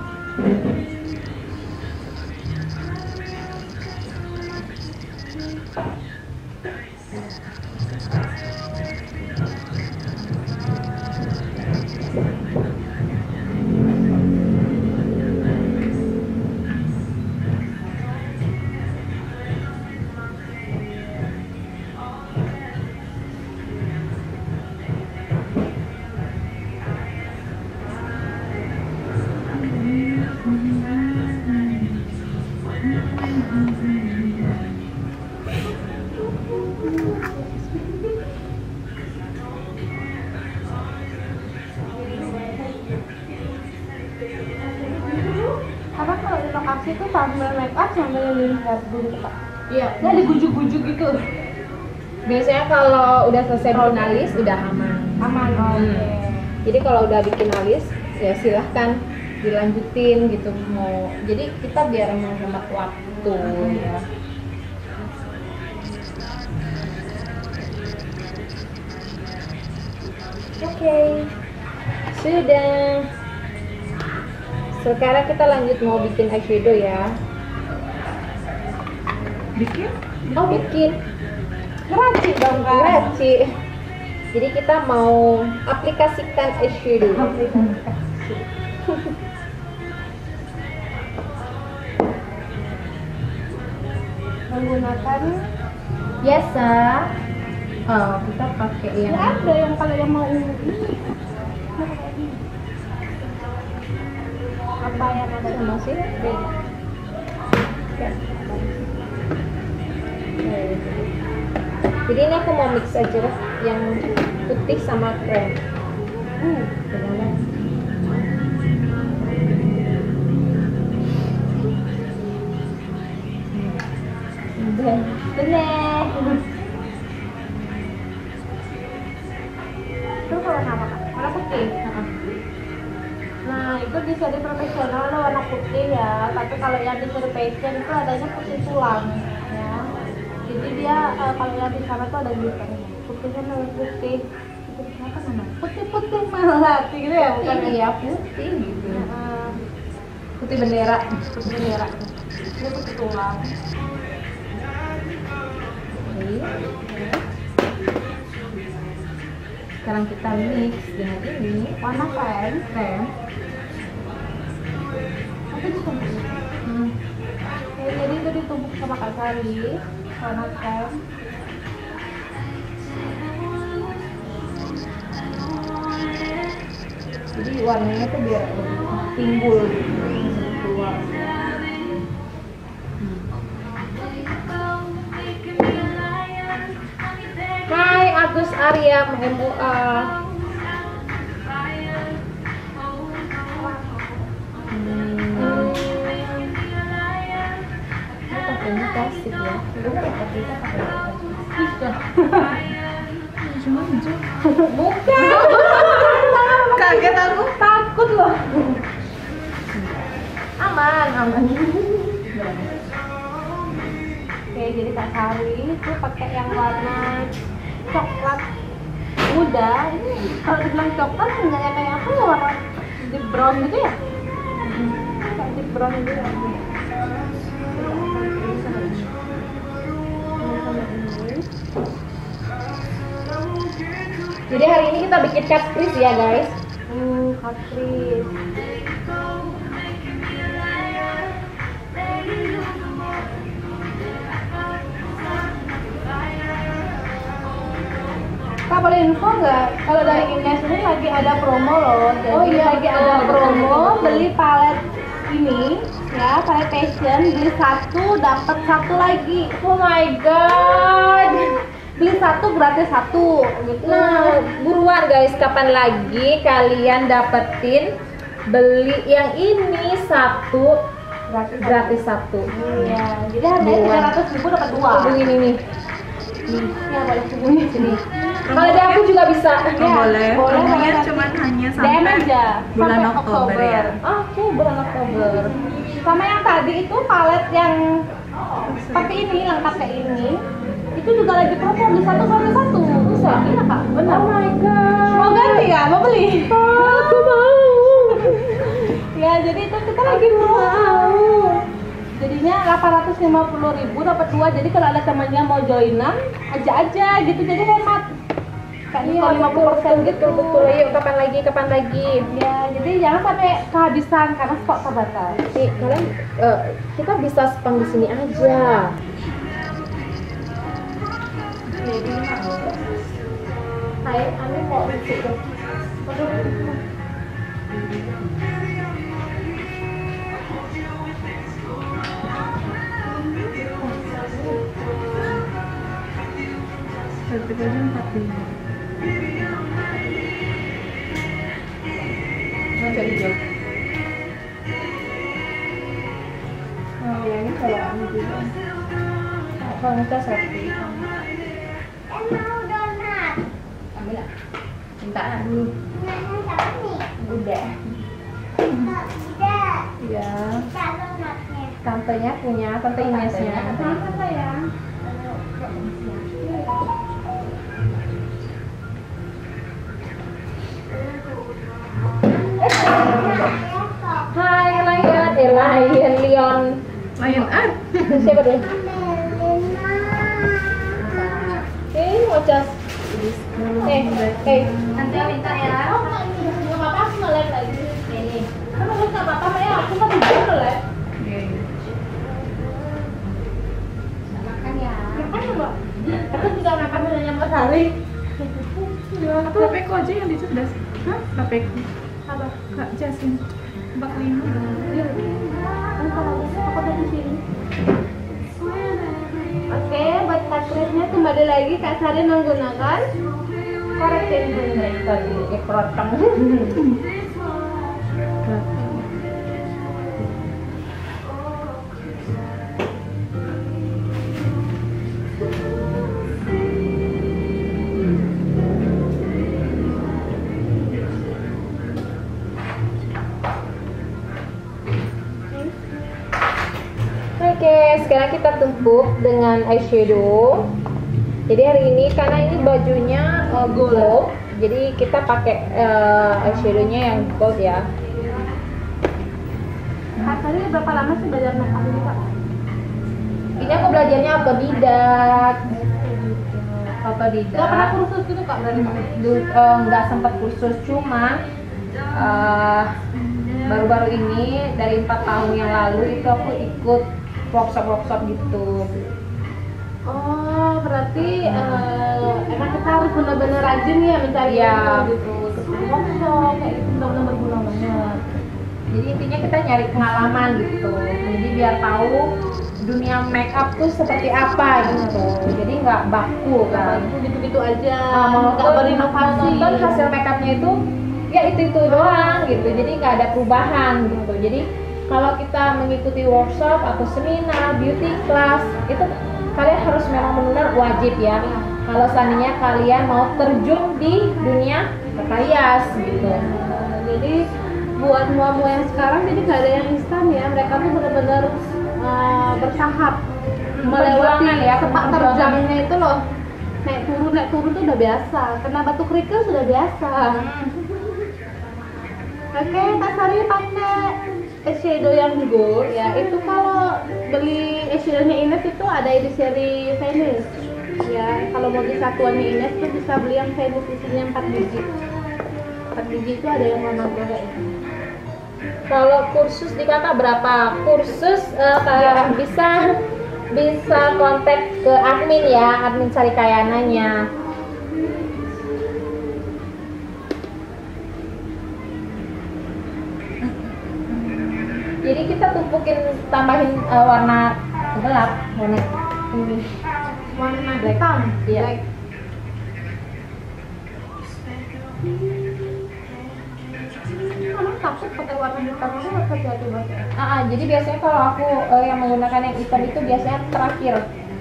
Karena kalau di lokasi tuh sambil make up sambil lihat dulu Kak. Iya. Nggak dibujuk-bujuk gitu. Biasanya kalau udah selesai bikin alis udah aman. Aman. Oke. Jadi kalau udah bikin alis ya silahkan dilanjutin gitu mau. Jadi kita biar menghemat waktu ya. Oke, sudah. Sekarang kita lanjut mau bikin eyeshadow ya. Bikin? Oh bikin, Keraci dong Kak. Raci. Jadi kita mau aplikasikan eyeshadow. Menggunakan Biasa. Oh kita pakai ya yang ada yang kalau yang mau ini. Apa yang ada sama sih. beda? Jadi ini aku mau mix aja yang putih sama krem. Benar. Bener. Itu kalau nama Kak? Warna putih. Nah itu di seri profesional ada warna putih ya, tapi kalau yang di seri fashion itu adanya putih tulang ya. Jadi dia kalau yang di sana tuh ada glitternya. Putihnya memang putih. Putih apa namanya? Putih melati gitu ya, bukan ya? Iya putih gitu. Putih bendera. Putih bendera. Ini putih tulang. Oke. Sekarang kita mix dengan ini Warna krem. krem. Tapi ditumbuk. Oke, jadi itu ditumbuk sama Kak Sari. Warna krem. Jadi warnanya tuh biar lebih timbul gitu, keluar. Hai Agus Arya MUA. Ini pakainya plastik ya. Bener apa kita pakai plastik? Bukan. Kaget aku. Takut loh. Aman. Oke, jadi Kak Sari itu pakai yang warna coklat Udah, ini kalau dibilang coklat enggak kayak apa ya, warna deep brown gitu ya? Kayak deep brown gitu ya. Jadi hari ini kita bikin cat crease ya guys. Katris. Kak, boleh info nggak? Kalau dari Ines ini lagi ada promo loh. Jadi Oh iya, lagi betul, ada betul, promo betul. beli palet ini ya, palet passion, beli satu dapat satu lagi. Oh my god. Beli satu gratis satu gitu. Nah, buruan guys, kapan lagi kalian dapetin beli yang ini satu gratis satu. Iya, jadi harganya 300.000 dapat dua. Hubungin ini. Ya boleh hubungi sini. Kalau di aku juga bisa. Ya, boleh. boleh Promonya banget. cuman hanya DM sampai aja bulan sampai Oktober ya. Oke, bulan Oktober. Sama yang tadi itu palet yang seperti ini, lengkap kayak ini. Itu juga lagi promo, beli satu gratis satu. Bisa? Iya kak, benar. Oh my god. Mau ganti ya? Mau beli? Aku mau. Ya, jadi itu kita lagi promo. Jadinya 850.000 dapat dua. Jadi kalau ada temannya mau joinan, aja gitu. Jadi hemat. Kayak Iya, diskon 50% gitu. betul. Yuk, kapan lagi? Ya, jadi jangan sampai kehabisan karena stok terbatas. Nih, kalian kita bisa spam di sini aja. Hai, Ani mau itu. Tapi aja 45. Masa hijau. Oh, ya ini kalau Ani juga. Kalau kita satu. Ambil lah. Minta dulu. Udah. Ya. Tantenya punya, tante Inesnya. Apa sayang? Hai Leon. Lion Art. Siapa dulu? Mau cas. Nanti minta ya. Nggak apa-apa, aku nge-live lagi. Ini. Kan aku nggak apa-apa ya, aku mau tidur nge-live. Makan ya. Makan mbak. Aku juga makan dengan Mbak Sari. Apa HPku aja yang dicerdas? Hah? HPku. Apa? Kak Jasin. 45. Iya. Aku udah di sini. Oke, buat katrisnya kembali lagi Kak Sari menggunakan korektif Tadi ekrotang. Oke, sekarang kita tumpuk dengan eyeshadow. Jadi hari ini karena ini bajunya gold, jadi kita pakai eyeshadownya yang gold ya. Kak Sari berapa lama sih belajar makeup ini Kak? Ini aku belajarnya otodidak. Gak pernah kursus gitu Kak berarti Kak? Nggak sempat kursus, cuma baru-baru ini dari 4 tahun yang lalu itu aku ikut workshop gitu. Oh, berarti emang kita harus benar-benar rajin ya mencari Iya. ilmu gitu. Seperti workshop kayak gitu benar-benar berguna banget. Jadi intinya kita nyari pengalaman gitu. Jadi biar tahu dunia makeup tuh seperti apa gitu. Jadi nggak baku kan. Itu gitu-gitu aja. Mau nggak berinovasi. nonton hasil makeupnya itu ya itu doang gitu. Jadi nggak ada perubahan gitu. Jadi kalau kita mengikuti workshop atau seminar, beauty class itu kalian harus memang benar wajib ya. Kalau seandainya kalian mau terjun di dunia berhias gitu. Jadi buat mua-mua yang sekarang jadi nggak ada yang instan ya. Mereka tuh benar-benar bertahap melewati Perjuangan ya, sepak perjuangan. terjangnya itu loh. naik turun tuh udah biasa. Kena batu kerikil sudah biasa. Oke, Kak Sari pakai eyeshadow yang gold ya. Itu kalau beli eyeshadownya Ines itu ada di seri Venice. Ya, kalau mau beli satuannya Ines tuh bisa beli yang Venice isinya 4 biji. 4 biji itu ada yang warna gold kayak ini. Kalau kursus di kakak berapa? Kursus bisa kontak ke admin ya, admin Sari Kayananya. Jadi kita tambahin warna gelap, warna ini. Warna hitam. Iya. Black. Kamu takut pakai warna hitam itu apa jadi pakai? Jadi biasanya kalau aku yang menggunakan yang hitam itu biasanya terakhir.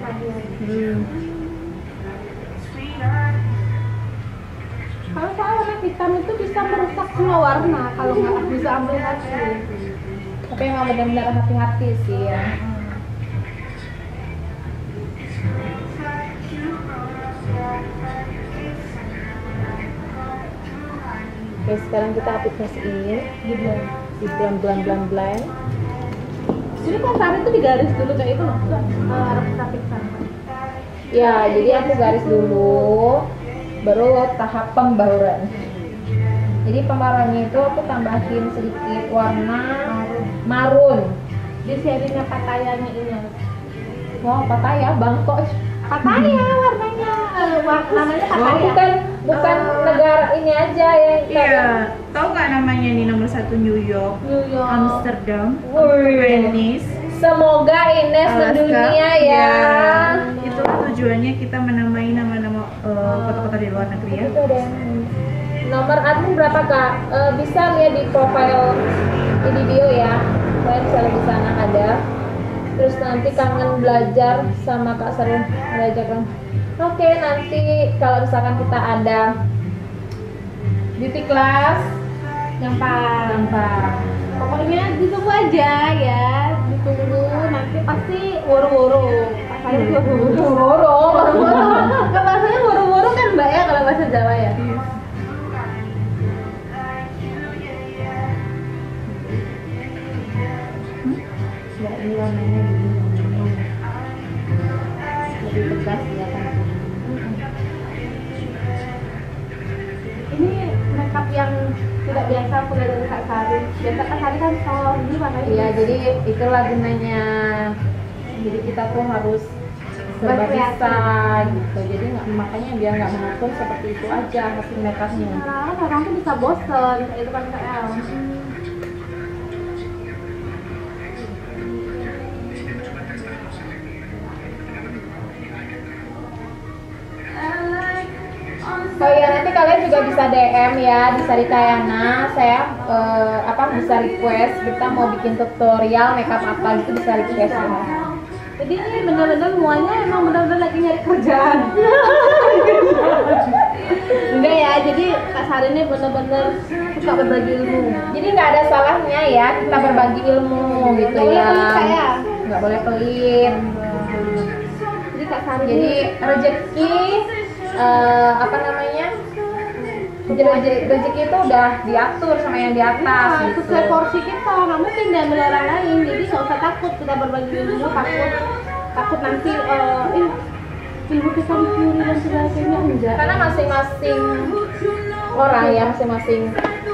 Kalau soal warna hitam itu bisa merusak semua warna kalau nggak bisa ambil hasil. Tapi emang benar-benar hati-hati sih ya. Oke, sekarang kita aplikasi ini di blend. Jadi kan Sari itu digaris dulu kayak itu loh, harus rapik sama. Ya, jadi aku garis dulu, baru tahap pembauran. Jadi pembaurannya itu aku tambahin sedikit warna marun. Di serinya Pattayanya ini. Wow, Pattaya, Bangkok. Pattaya warnanya, namanya Pattaya. Bukan negara ini aja ya. Iya, tahu nggak namanya nih nomor 1 New York, New York. Amsterdam, Wih. Venice. Semoga Ines sedunia ya. Itu tujuannya kita menamai nama-nama kota-kota di luar negeri ya. Itu ada yang nomor admin berapa kak? Bisa lihat di profile di bio ya. Saya bisa lihat di sana ada. Terus nanti kangen belajar sama Kak Sari belajar kan. Oke, nanti kalau misalkan kita ada beauty class gampang. Pokoknya ditunggu aja ya, ditunggu nanti pasti woro-woro. Pasarnya Woro. Kan bahasanya woro-woro kan Mbak ya kalau bahasa Jawa ya. Ya, ini warnanya lebih tegas ya kan. Ini makeup yang tidak biasa aku lihat dari Kak Sari. Biasa Kak Sari kan soft, ini warnanya. Iya, jadi itulah gunanya. Jadi kita tuh harus serba bisa gitu. Jadi makanya biar nggak monoton seperti itu aja hasil makeupnya. Nah, orang tuh bisa bosen, itu kan kayak Oh iya, nanti kalian juga bisa DM ya di Sari Kayana. Saya bisa request kita mau bikin tutorial makeup apa gitu, bisa request ya. jadi ini benar-benar semuanya emang benar-benar lagi nyari kerjaan. Enggak ya, jadi Kak Sari ini benar-benar suka berbagi ilmu. Jadi nggak ada salahnya ya kita berbagi ilmu gitu Nggak boleh ya. pelit, saya. Nggak boleh pelit. Jadi Kak Sari Jadi ini rezeki rezeki itu udah diatur sama yang di atas itu gitu. sesuai porsi kita, nggak mungkin diambil orang lain. Jadi nggak usah takut kita berbagi ilmu, takut nanti ilmu kita dicuri dan sebagainya, enggak. Karena masing-masing orang ya, masing-masing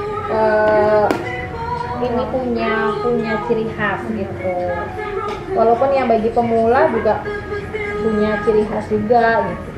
ini punya ciri khas gitu. Walaupun yang bagi pemula juga punya ciri khas juga gitu.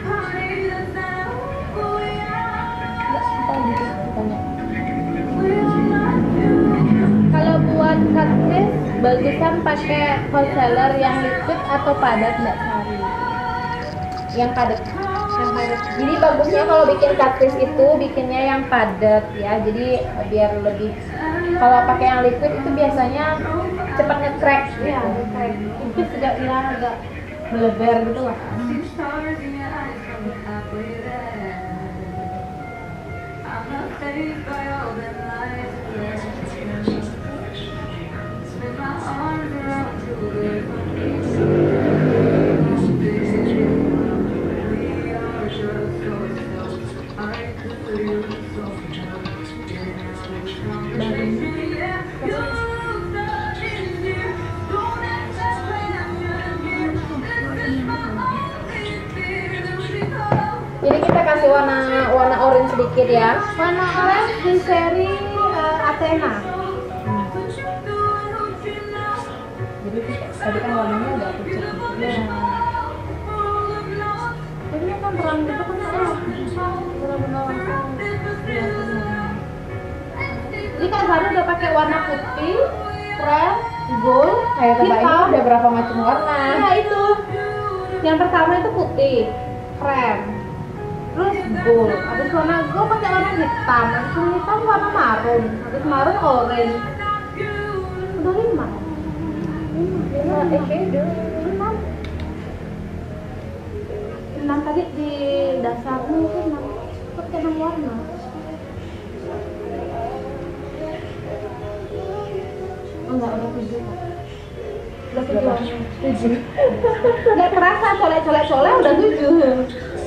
Kalau buat cut crease bagusan pakai concealer yang liquid atau padat Mbak Sari? Yang padat. Jadi bagusnya kalau bikin cut crease itu bikinnya yang padat ya. Jadi biar lebih, kalau pakai yang liquid itu biasanya cepat nge-crack Iya, gitu. kayak itu juga ya agak melebar gitu lah. Jadi kita kasih warna orange sedikit ya. Warna orange di seri Athena. Jadi tadi kan warnanya udah pucat gitu. Jadi kan terang gitu kan benar-benar langsung. Jadi Kak Sari udah pakai warna putih, krem, gold, Kayak tebak ini hitam. udah berapa macam warna? Nah itu. Yang pertama itu putih, krem, terus gold. Habis warna gold pakai warna hitam, habis warna hitam warna marun, habis marun orange. Udah 5. Eyeshadow. 6 tadi di dasarnya itu 6. Pakai 6 warna. Oh, enggak, udah 7. Udah 7 warna. 7. Enggak kerasa colek-colek udah 7.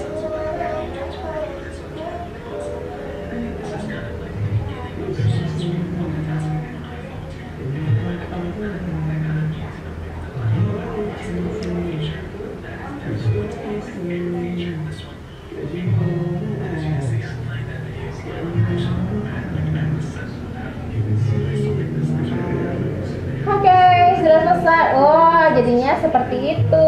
Oke, sudah selesai. Oh, jadinya seperti itu.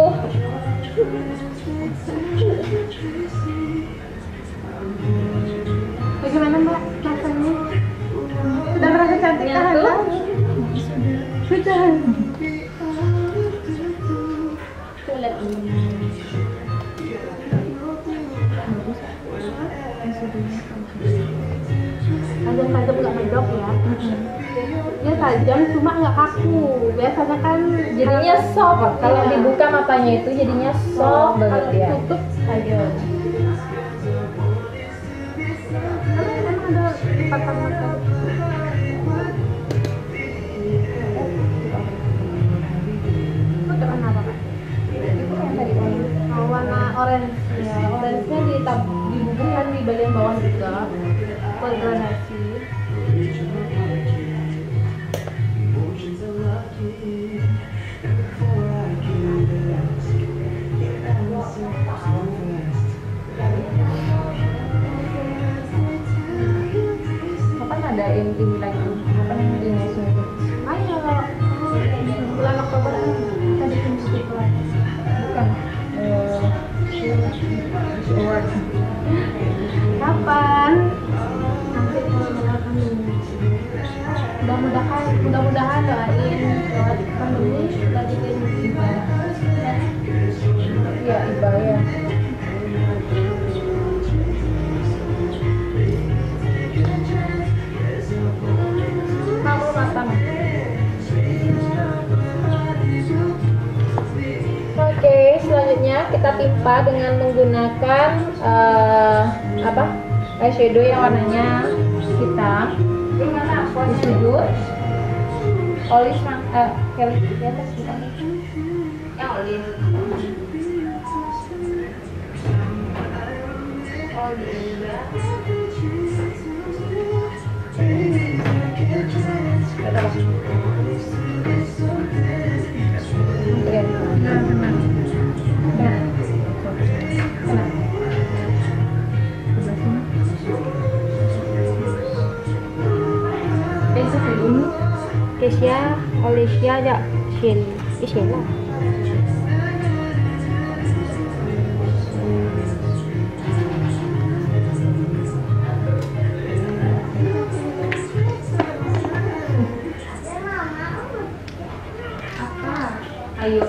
Bagaimana Mbak rasanya? Sudah merasa cantik kan? Nyatu. Sudah. Lihat ini. Tajam-tajam nggak medok ya? Dia tajam cuma nggak kaku. Biasanya kan Jadinya soft. Kalau dibuka matanya itu jadinya soft banget kalau ya. ditutup tajam. Emang ada lipatan mata. Itu warna apa Kak? Oh, warna orange ya. Orange-nya dibubukkan di bagian bawah juga. Bergranasi. Kapan ada ini lagi? Kapan ini itu? Ayo, bulan Oktober kita bikin sedikit lagi. Bukan. Award. Kapan? Nanti kalau doakan dulu. Mudah-mudahan doain lewat pandemi kita bikin ibadah. Iya, Iba ya. Kamu matang. Oke, selanjutnya kita timpa dengan menggunakan apa? Eyeshadow yang warnanya hitam di sudut. Olive Kelly di atas bukan? Yang olive. Kata apa? Oke. Kesia, Olivia, ya, Sheila. Ayo,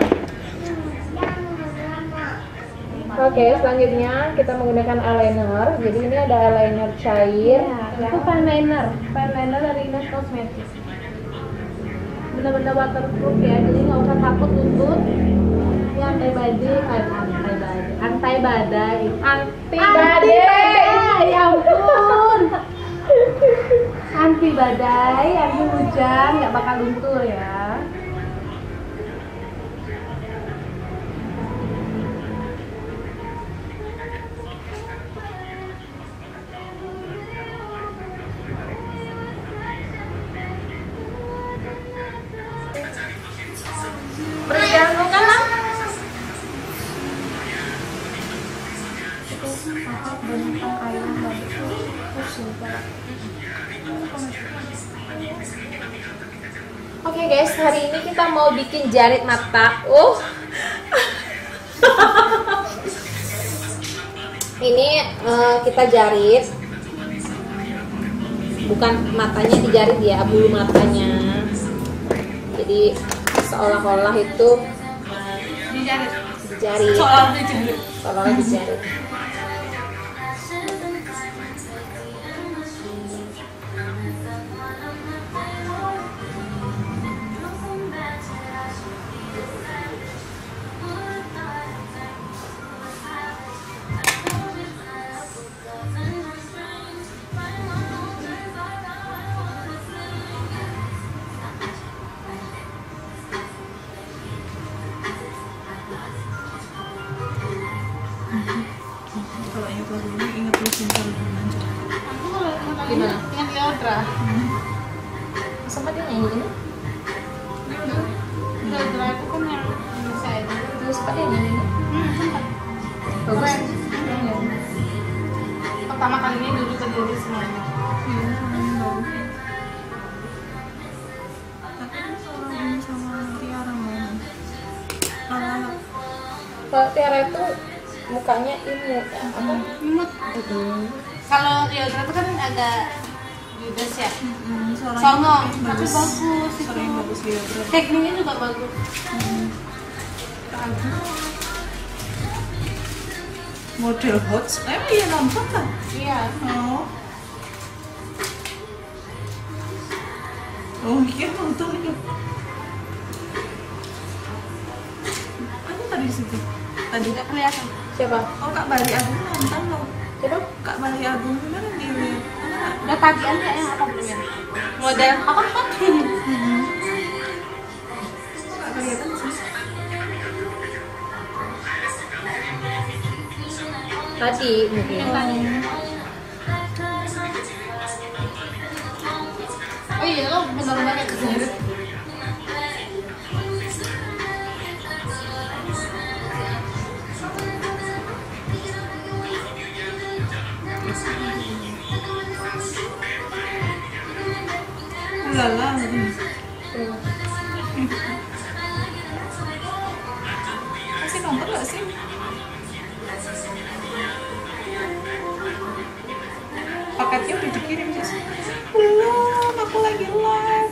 Oke, selanjutnya kita menggunakan eyeliner. Jadi ini ada eyeliner cair. itu fineliner dari Ines Cosmetics. Benar-benar waterproof ya, jadi nggak usah takut luntur. Ini anti badai. Ya ampun. Anti badai, anti hujan, nggak bakal luntur ya. kebanyakan air yang bagus tuh pusing kepala. Oke guys, hari ini kita mau bikin jarit mata. Ini kita jarit, bukan matanya dijarit ya, bulu matanya. Jadi seolah-olah itu dijarit. Seolah-olah dijarit. Kalau ingat lagu ini ingat lu cinta hubungan. Gimana? Yang Yodra. Sempat dia nyanyi ini? Yodra itu kan yang Indonesia itu. Terus sempat dia nyanyi ini? Sempat. Bagus. Pertama kalinya dulu berdiri semuanya. Iya, bagus. Tapi ini seorang ini sama Tiara mau. Kalau Tiara itu mukanya imut ya, apa? Imut. Kalau Yodra itu kan agak judes ya. Suaranya Songong, tapi bagus. bagus itu. Suaranya bagus dia. Tekniknya juga bagus. Model hot. Iya nampak kan? Iya. Oh. Oh iya nonton itu. Aku tadi di situ. Tadi. Tidak kelihatan. Siapa? Oh Kak Bali Agung nonton loh. Siapa? Kak Bali Agung beneran dilihat. Udah tagihan nggak ya apa belum ya? Model apa kan? Nggak kelihatan sih. Tadi mungkin. Oh iya lo benar-benar kayak kejarit. Lala. Masih nonton nggak sih? Paketnya udah dikirim sih. Belum, aku lagi live.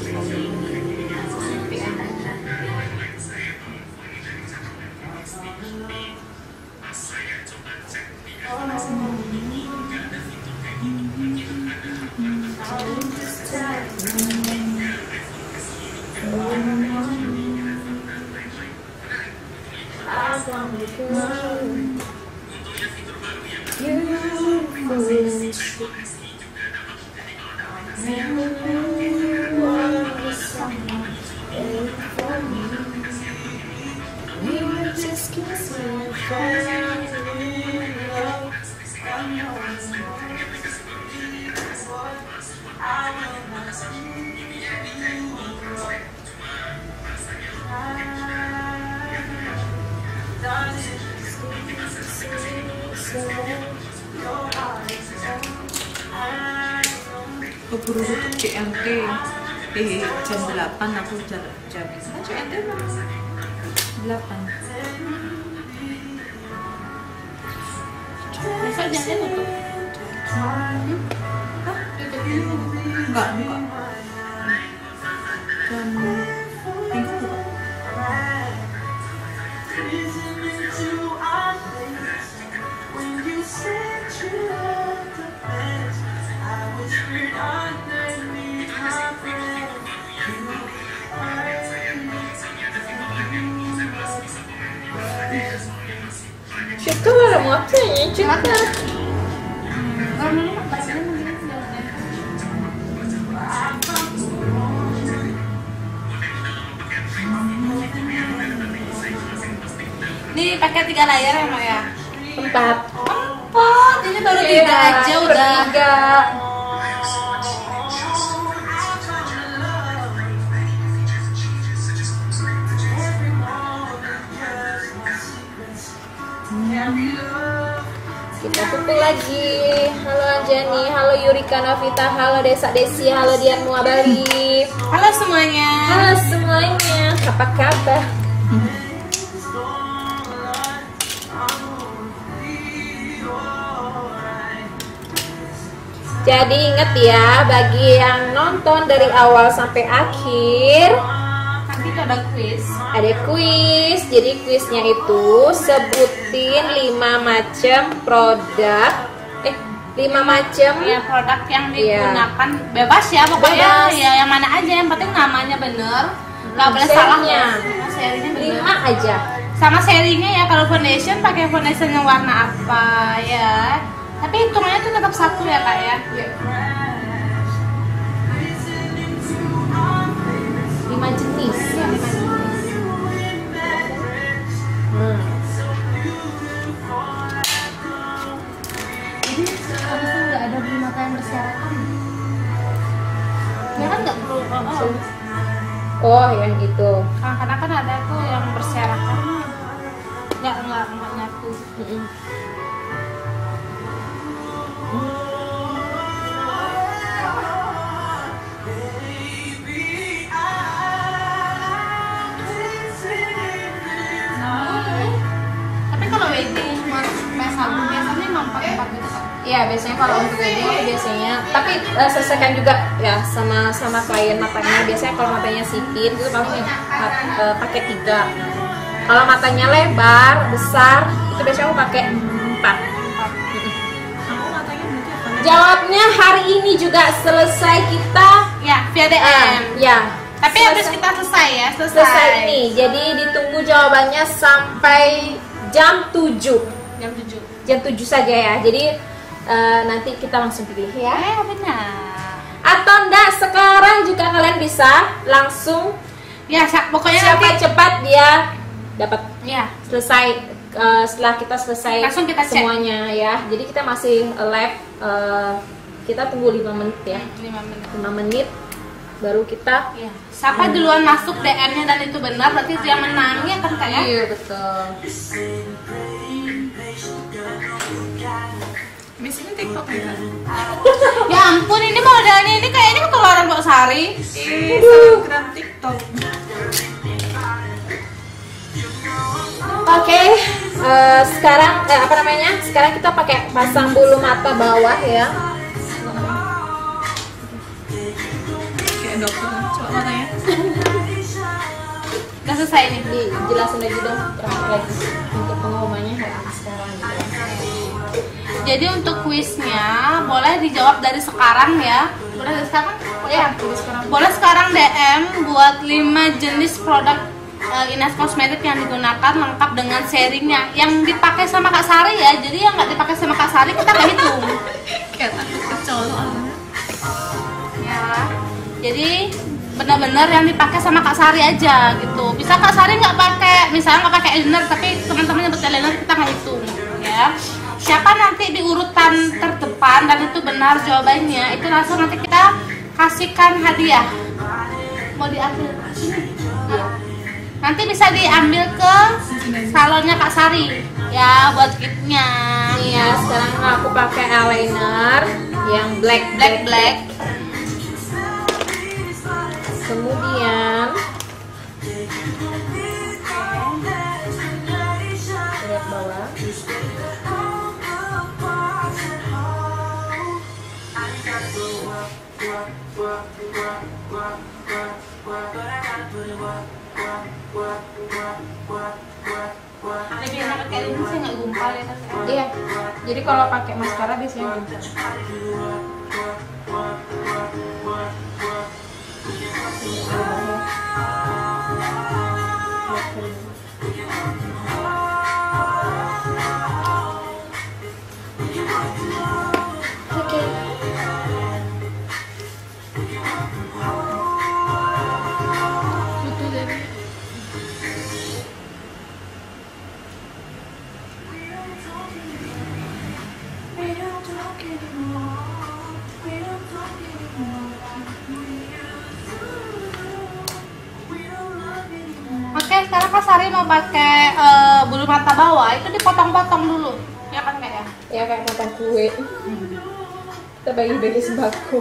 Keburu tutup CMT jam 8 aku jam CMT 8. Besok jangan tutup. Enggak buka. Jam Minggu buka. Cika ada matanya, Cika. Kalau dulu pacarnya mungkin Nih pakai 3 layar ya Mak ya? 4. Ini baru 3 aja udah. 3. Kita tuh satu lagi. Halo Anjani, halo Yurika Novita, halo Desa Desi, halo Dian Muabali. Halo semuanya. Halo semuanya, apa kabar? Jadi inget ya, bagi yang nonton dari awal sampai akhir, Nanti tuh ada quiz. ada kuis. Jadi kuisnya itu sebutin 5 macam produk, 5 macam Ya produk yang Iya. digunakan bebas ya pokoknya. Bebas. Ya yang mana aja, yang penting namanya bener. Nggak boleh serinya. salah ya. Serinya bener. 5 aja. Sama serinya ya, kalau foundation pakai foundation yang warna apa ya. Tapi hitungannya tuh tetap satu ya kak ya. 5 jenis. Iya, 5 jenis. Jadi harusnya nggak ada bulu mata yang berserakan. Ya kan nggak perlu. Oh, yang itu. Kadang-kadang kan ada tuh yang berserakan. Nggak nyatu. Tapi kalau wedding cuma pakai sabun biasanya memang pakai gitu kan. Iya, biasanya kalau untuk wedding itu biasanya, tapi sesuaikan juga ya sama klien matanya. Biasanya kalau matanya sipit itu paling pakai 3. Kalau matanya lebar, besar, itu biasanya aku pakai 4. Jawabnya hari ini juga selesai kita. Ya, via DM. Ya. Tapi habis kita selesai ya, Selesai ini. Jadi ditunggu jawabannya sampai jam 7. Jam 7. Jam 7 saja ya. Jadi nanti kita langsung pilih ya. Benar. Atau enggak, sekarang juga kalian bisa langsung, Ya, pokoknya siapa nanti cepat dia dapat. ya. Selesai setelah kita selesai Langsung kita cek. semuanya ya. Jadi kita masih live, kita tunggu 5 menit ya. 5 menit. 5 menit baru kita. Ya. Siapa duluan masuk DM-nya dan itu benar berarti dia menang ya kan kak ya? Iya, betul. Biasanya TikTok ya. Ya ampun, ini modelnya ini kayaknya ketularan Mbak Sari. Instagram TikTok. Oke, sekarang apa namanya? Sekarang kita pakai pasang bulu mata bawah ya. Kayak dokter. Coba matanya. Udah selesai nih. Dijelasin lagi dong terakhir lagi untuk pengumumannya hari ini sekarang gitu. Jadi untuk kuisnya boleh dijawab dari sekarang ya. Boleh dari sekarang? Ya, jadi sekarang Boleh sekarang DM buat 5 jenis produk Ines Kosmetik yang digunakan lengkap dengan serinya. Yang dipakai sama Kak Sari ya. Jadi yang nggak dipakai sama Kak Sari kita nggak hitung. Kayak takut kecolok. Ya. Jadi benar-benar yang dipakai sama Kak Sari aja gitu. Bisa Kak Sari nggak pakai, misalnya nggak pakai eyeliner, tapi teman-teman yang eyeliner kita nggak hitung ya. Siapa nanti di urutan terdepan dan itu benar jawabannya, itu langsung nanti kita kasihkan hadiah. Mau diambil sini? Iya. Nanti bisa diambil ke salonnya Kak Sari ya buat kitnya. nih ya, sekarang aku pakai eyeliner yang black. Kemudian lihat bawah. Lebih enak pakai ini sih nggak gumpal ya kan? Iya. Jadi kalau pakai maskara biasanya gumpal. Oke. Oke, sekarang Kak Sari mau pakai bulu mata bawah itu dipotong-potong dulu, ya kan kayak ya? Ya kayak potong kue. Kita bagi-bagi sembako.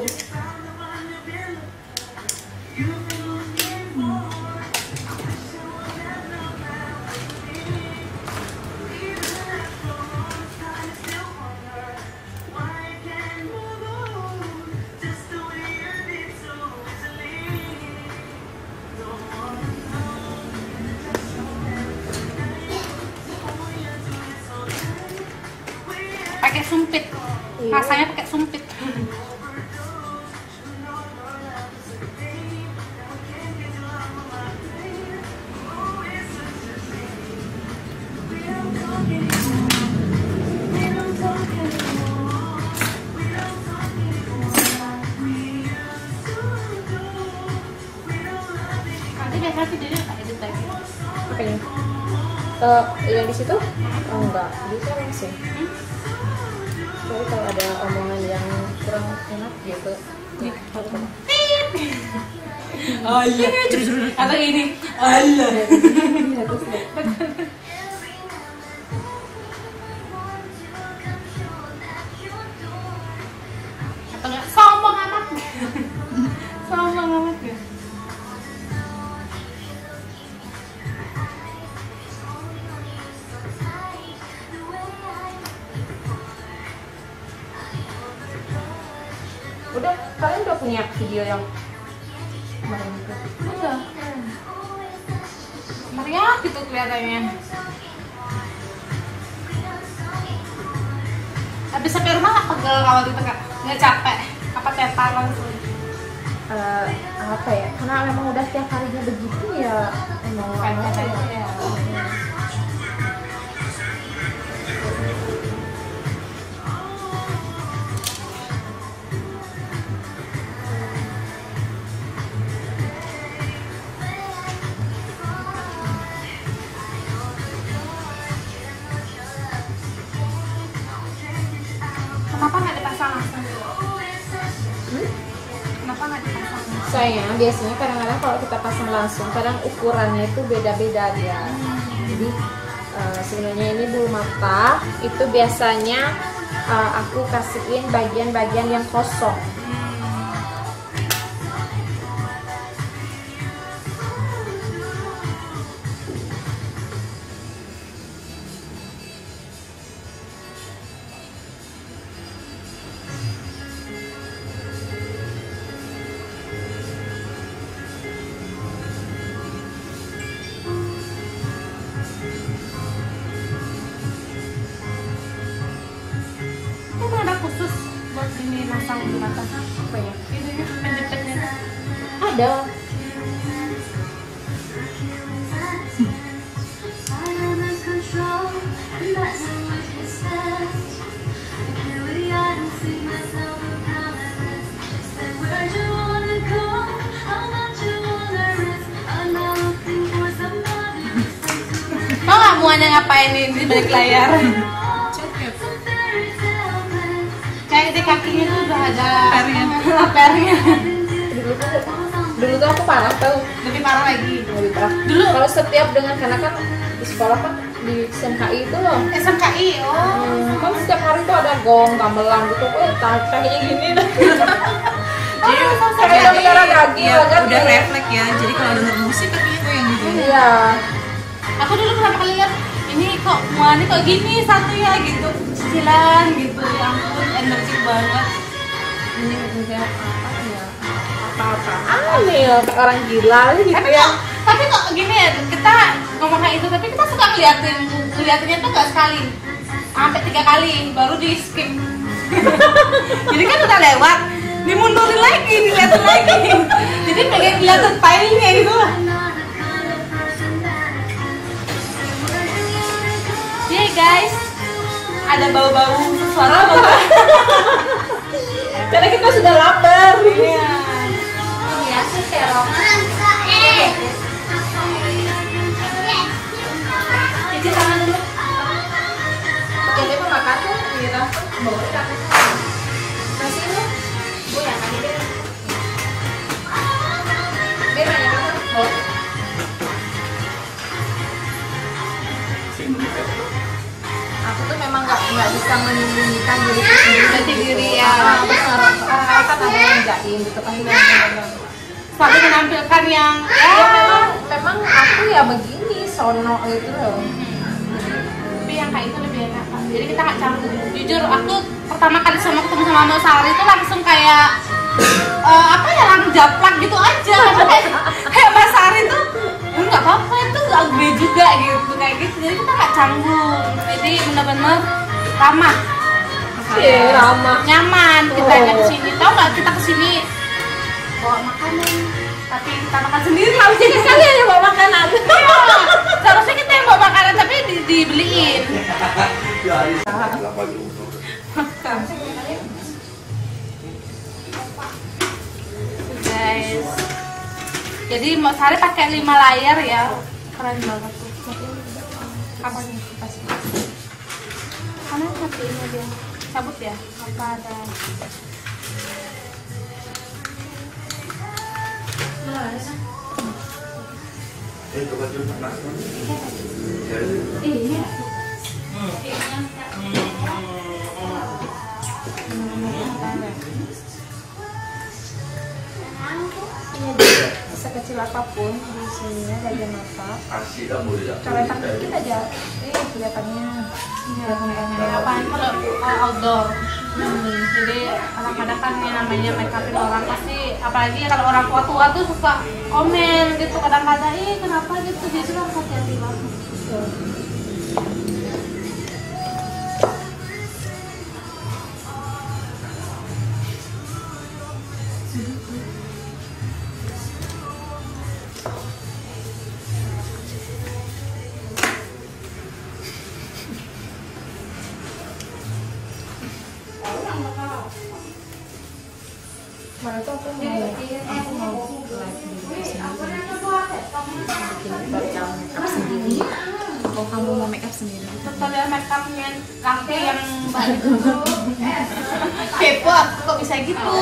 Pakai sumpit. Rasanya pakai sumpit. Nanti biasanya videonya tak edit lagi. Apanya? Yang di situ? Oh enggak, bisa langsung. Tapi kalau ada omongan yang kurang enak gitu, nih, Oh iya. Atau ini. Allah. Atau enggak sombong amat. Sombong amat ya. Udah, kalian udah punya video yang kemarin itu? Udah. Meriah gitu kelihatannya. Habis sampai rumah nggak pegel kalau gitu Kak? Nggak capek? Apa tepar langsung? Apa ya? Karena memang udah tiap harinya begitu ya, emang Pengen aja ya. Kenapa nggak dipasang langsung? Kenapa nggak dipasang? Saya biasanya kadang-kadang kalau kita pasang langsung, kadang ukurannya itu beda-beda dia. Jadi sebenarnya ini bulu mata itu biasanya aku kasihin bagian-bagian yang kosong. Ini ada khusus buat ini masang bulu mata. Apa ya? Ini penjepitnya. Ada. Tau nggak muanya ngapain ini di balik layar? Kayak di kakinya tuh udah ada pernya. Dulu tuh aku parah tau. Lebih parah lagi. Lebih parah. Dulu Kalau setiap dengan karena kan di sekolah kan di SMKI itu loh. SMKI, oh. Kan setiap hari tuh ada gong, gamelan gitu. Kakinya gini dah. Jadi Kayak udah mendarah daging ya, banget. udah refleks ya. Jadi kalau denger musik kakinya goyang gitu. Iya. Aku dulu pertama kali lihat ini kok muanya kok gini satu ya gitu, cicilan gitu. Ya ampun, energik banget. Ini udah apa ya? Apa-apaan ya orang gila gitu ya. Tapi kok gini ya, kita ngomongnya itu tapi kita suka ngeliatinnya tuh nggak sekali, sampai 3 kali baru di skip. Jadi kan udah lewat, dimundurin lagi, dilihatin lagi. Jadi pengen kelihatan filenya gitu lah. Iya guys, ada bau-bau suara apa? Karena kita sudah lapar. Iya. biasa terong Cici tangan dulu. Jadi mau makan tuh Mira bawa kan. Nasi lu. Bu yang tadi deh. Dia nanya kan mau. Aku tuh memang nggak nggak bisa menyembunyikan diri sendiri. Jati diri ya. Benar, orang-orang kan ada yang jaim gitu kan. Selalu menampilkan yang Ya memang aku ya begini, sono gitu loh. tapi yang kayak itu lebih enak Kak. Jadi kita nggak canggung. Jujur aku pertama kali ketemu sama Mbak Sari itu langsung kayak apa ya, langsung japlak gitu aja. Kayak Mbak Sari tuh nggak apa-apa, itu nggak gue juga gitu kayak gitu. Jadi kita nggak canggung. Jadi benar-benar ramah. Iya, ramah. Nyaman kita kesini. Tahu nggak kita kesini bawa makanan, tapi kita makan sendiri. Jadi kalian yang bawa makanan. Seharusnya kita yang bawa makanan tapi dibeliin. Guys, jadi Mbak Sari pakai 5 layar ya, keren banget tuh. Apa nih? Mana hatinya dia? Cabut ya? Apa ada? Sekecil apapun di sini bagian mata. Coretan dikit aja. Kelihatannya. Kayak apaan kalau outdoor. Jadi kadang-kadang kan yang namanya make upin orang pasti, apalagi kalau orang tua-tua tuh suka komen gitu kadang-kadang, kenapa gitu, jadi harus hati-hati banget. Mana tuh aku mau live di sini. Bikin make up sendiri. Oh, kamu mau make up sendiri? Tutorial make upnya kakek yang baru itu kepo, kok bisa gitu.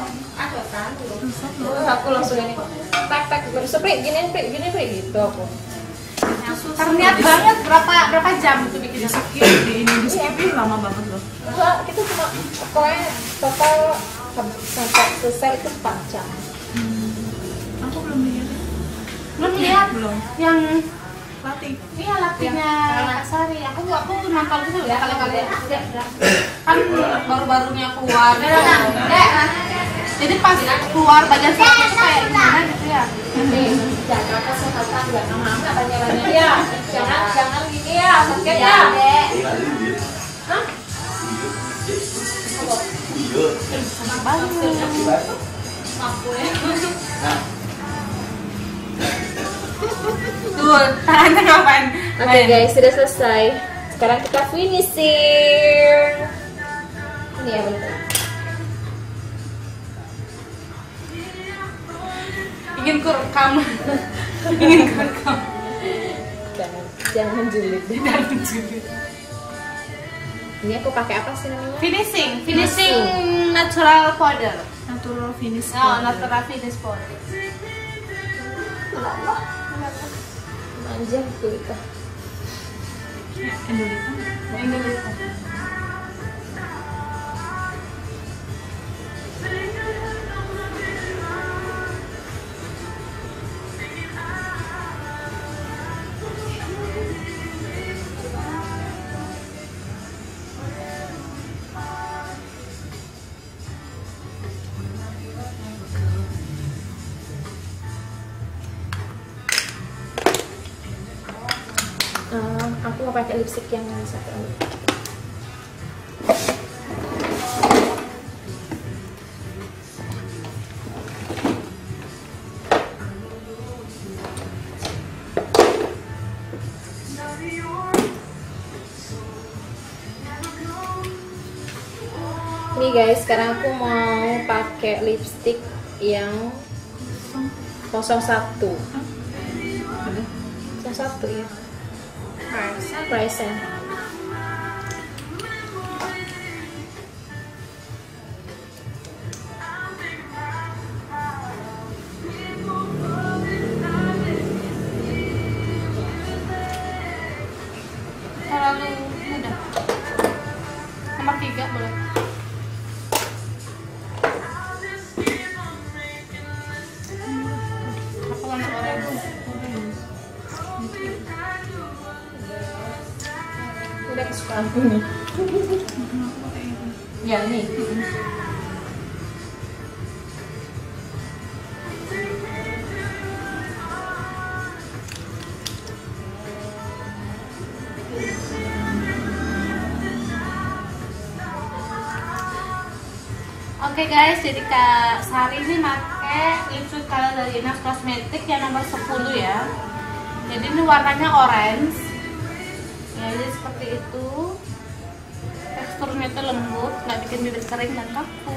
Aku langsung ini tek spray gini gitu aku. Terniat banget berapa jam itu bikin Skip di ini di skip ini lama banget loh. Enggak, kita cuma pokoknya total sampai selesai itu 4 jam. Aku belum lihat. belum lihat Belum. yang Latih. iya latihnya Kak Sari. Aku nonton gitu ya kali-kali kan baru-barunya keluar. Jadi pas keluar bagian satu itu kayak gimana gitu ya. Jaga kesehatan, jangan mama katanya ya. Jangan gini ya, sakit ya. Hah? Tuh, tangannya ngapain? Oke guys, sudah selesai. Sekarang kita finishing. Ini ya betul. Ingin kurekam. Jangan julid. Ini aku pakai apa sih namanya? Finishing natural powder. Natural finish. Oh, natural finish powder. Manja kulitnya. Endolita. Aku mau pakai lipstick yang satu ini. Nih guys, sekarang aku mau pakai lipstick yang 01. 01 ya. Present. Terlalu mudah. kesukaanku nih. Ya nih. Oke guys, jadi Kak Sari ini pakai lipstick color dari Ines Cosmetics yang nomor 10 ya. Jadi ini warnanya orange. Ya, jadi seperti itu. Teksturnya itu lembut, nggak bikin bibir kering dan kaku.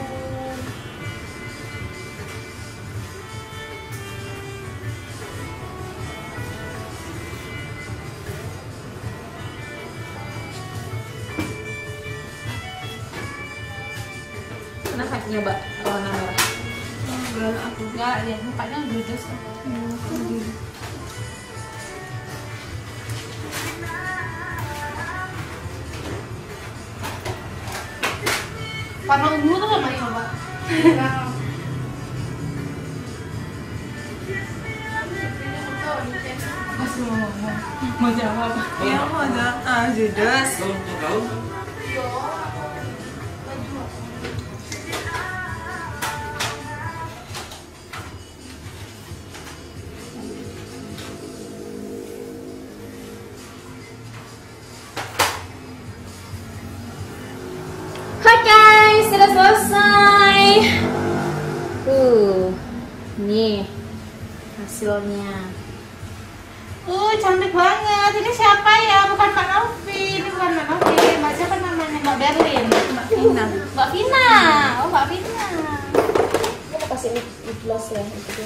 Kenapa nyoba warna merah? Enggak, ya mukanya judes. Warna ungu tuh nggak coba. Mau jawab? Ya mau judes. Hai guys, sudah selesai. Nih hasilnya. Cantik banget. Ini siapa ya? Bukan Mbak Novi. Ini bukan Mbak Novi. Mbak siapa namanya? Mbak Berlin. Mbak Vina. Mbak Vina. Oh, Mbak Vina. Ini mau kasih lip gloss ya itu dia.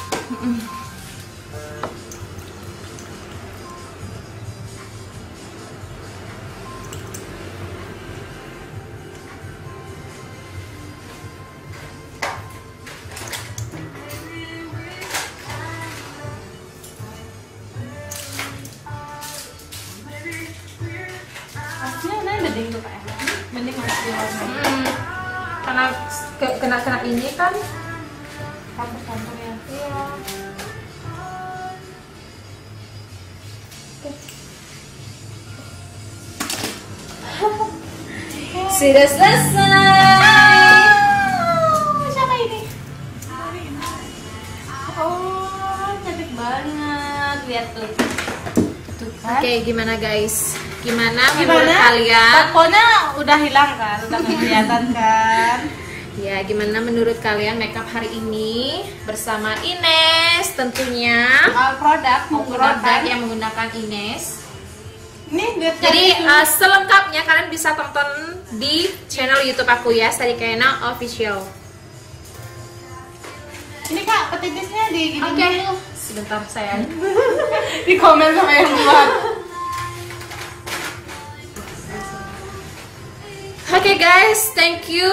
Hasilnya bening tuh Kak. Bening masih warna. Karena kena ini kan. Campur-campur ya. Iya. Sudah selesai. Siapa ini? Oh, cantik banget. Lihat tuh. Tuh kan. Oke, gimana guys? Gimana menurut Gimana? kalian? Tokonya udah hilang kan? Udah nggak kelihatan kan? Ya, gimana menurut kalian makeup hari ini bersama Ines tentunya? Produk Produk yang menggunakan Ines. Ini lihat Jadi selengkapnya kalian bisa tonton di channel YouTube aku ya, Sarikayana Official. ini Kak, petitisnya di gini Oke, dulu. sebentar sayang. Di komen sama yang buat. Oke guys, thank you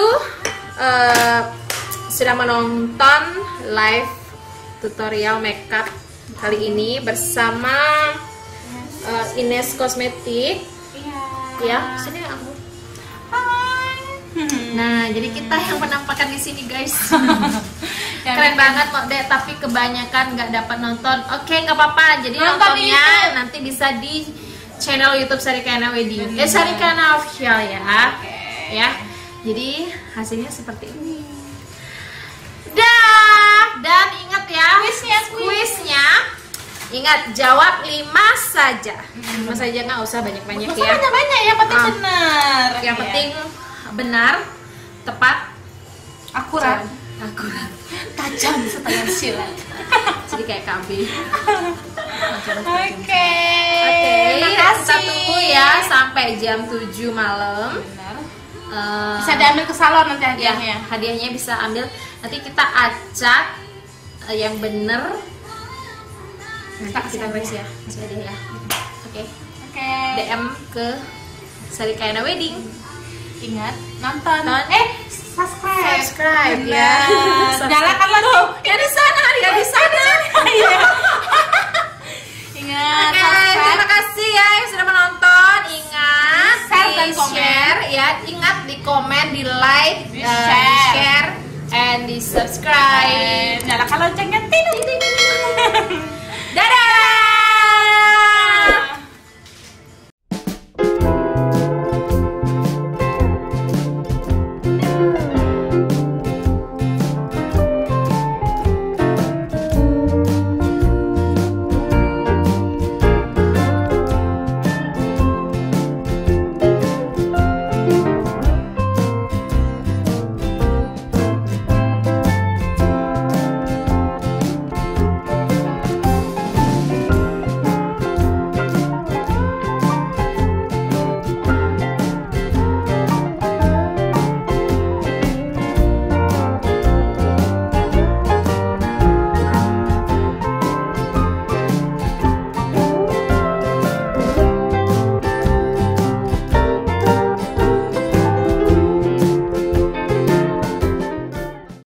sudah menonton live tutorial makeup kali ini bersama Ines Cosmetics. Iya. Ya, sini aku. Hai. Nah, jadi kita yang penampakan di sini guys. Yang Keren bikin- banget kok deh, tapi kebanyakan nggak dapat nonton. Oke, nggak apa-apa. Jadi Nonton nontonnya itu. nanti bisa di channel YouTube Sarikayana Wedding. Sarikayana Official ya. Ya. Jadi hasilnya seperti ini. Dah. Dan ingat ya, kuisnya. Ingat jawab 5 saja. 5 saja, nggak usah banyak-banyak Masa ya. banyak-banyak ya, penting Ah. benar. Yang Ya. penting benar, tepat, akurat, akurat. tajam setengah silat. Jadi kayak KB. Oke. Oke, terima kita kasih. tunggu ya sampai jam 7 malam. Benar. Bisa Bisa diambil ke salon nanti hadiahnya. ya, hadiahnya bisa ambil. Nanti kita acak yang bener. Nanti Kita kasih kita hadiah. kasih ya, kasih hadiah ya. Oke, Oke. DM ke Sarikayana Wedding. Ingat nonton. Subscribe Subscribe. ya. Nyalakan loh. Ya di sana, ya di sana.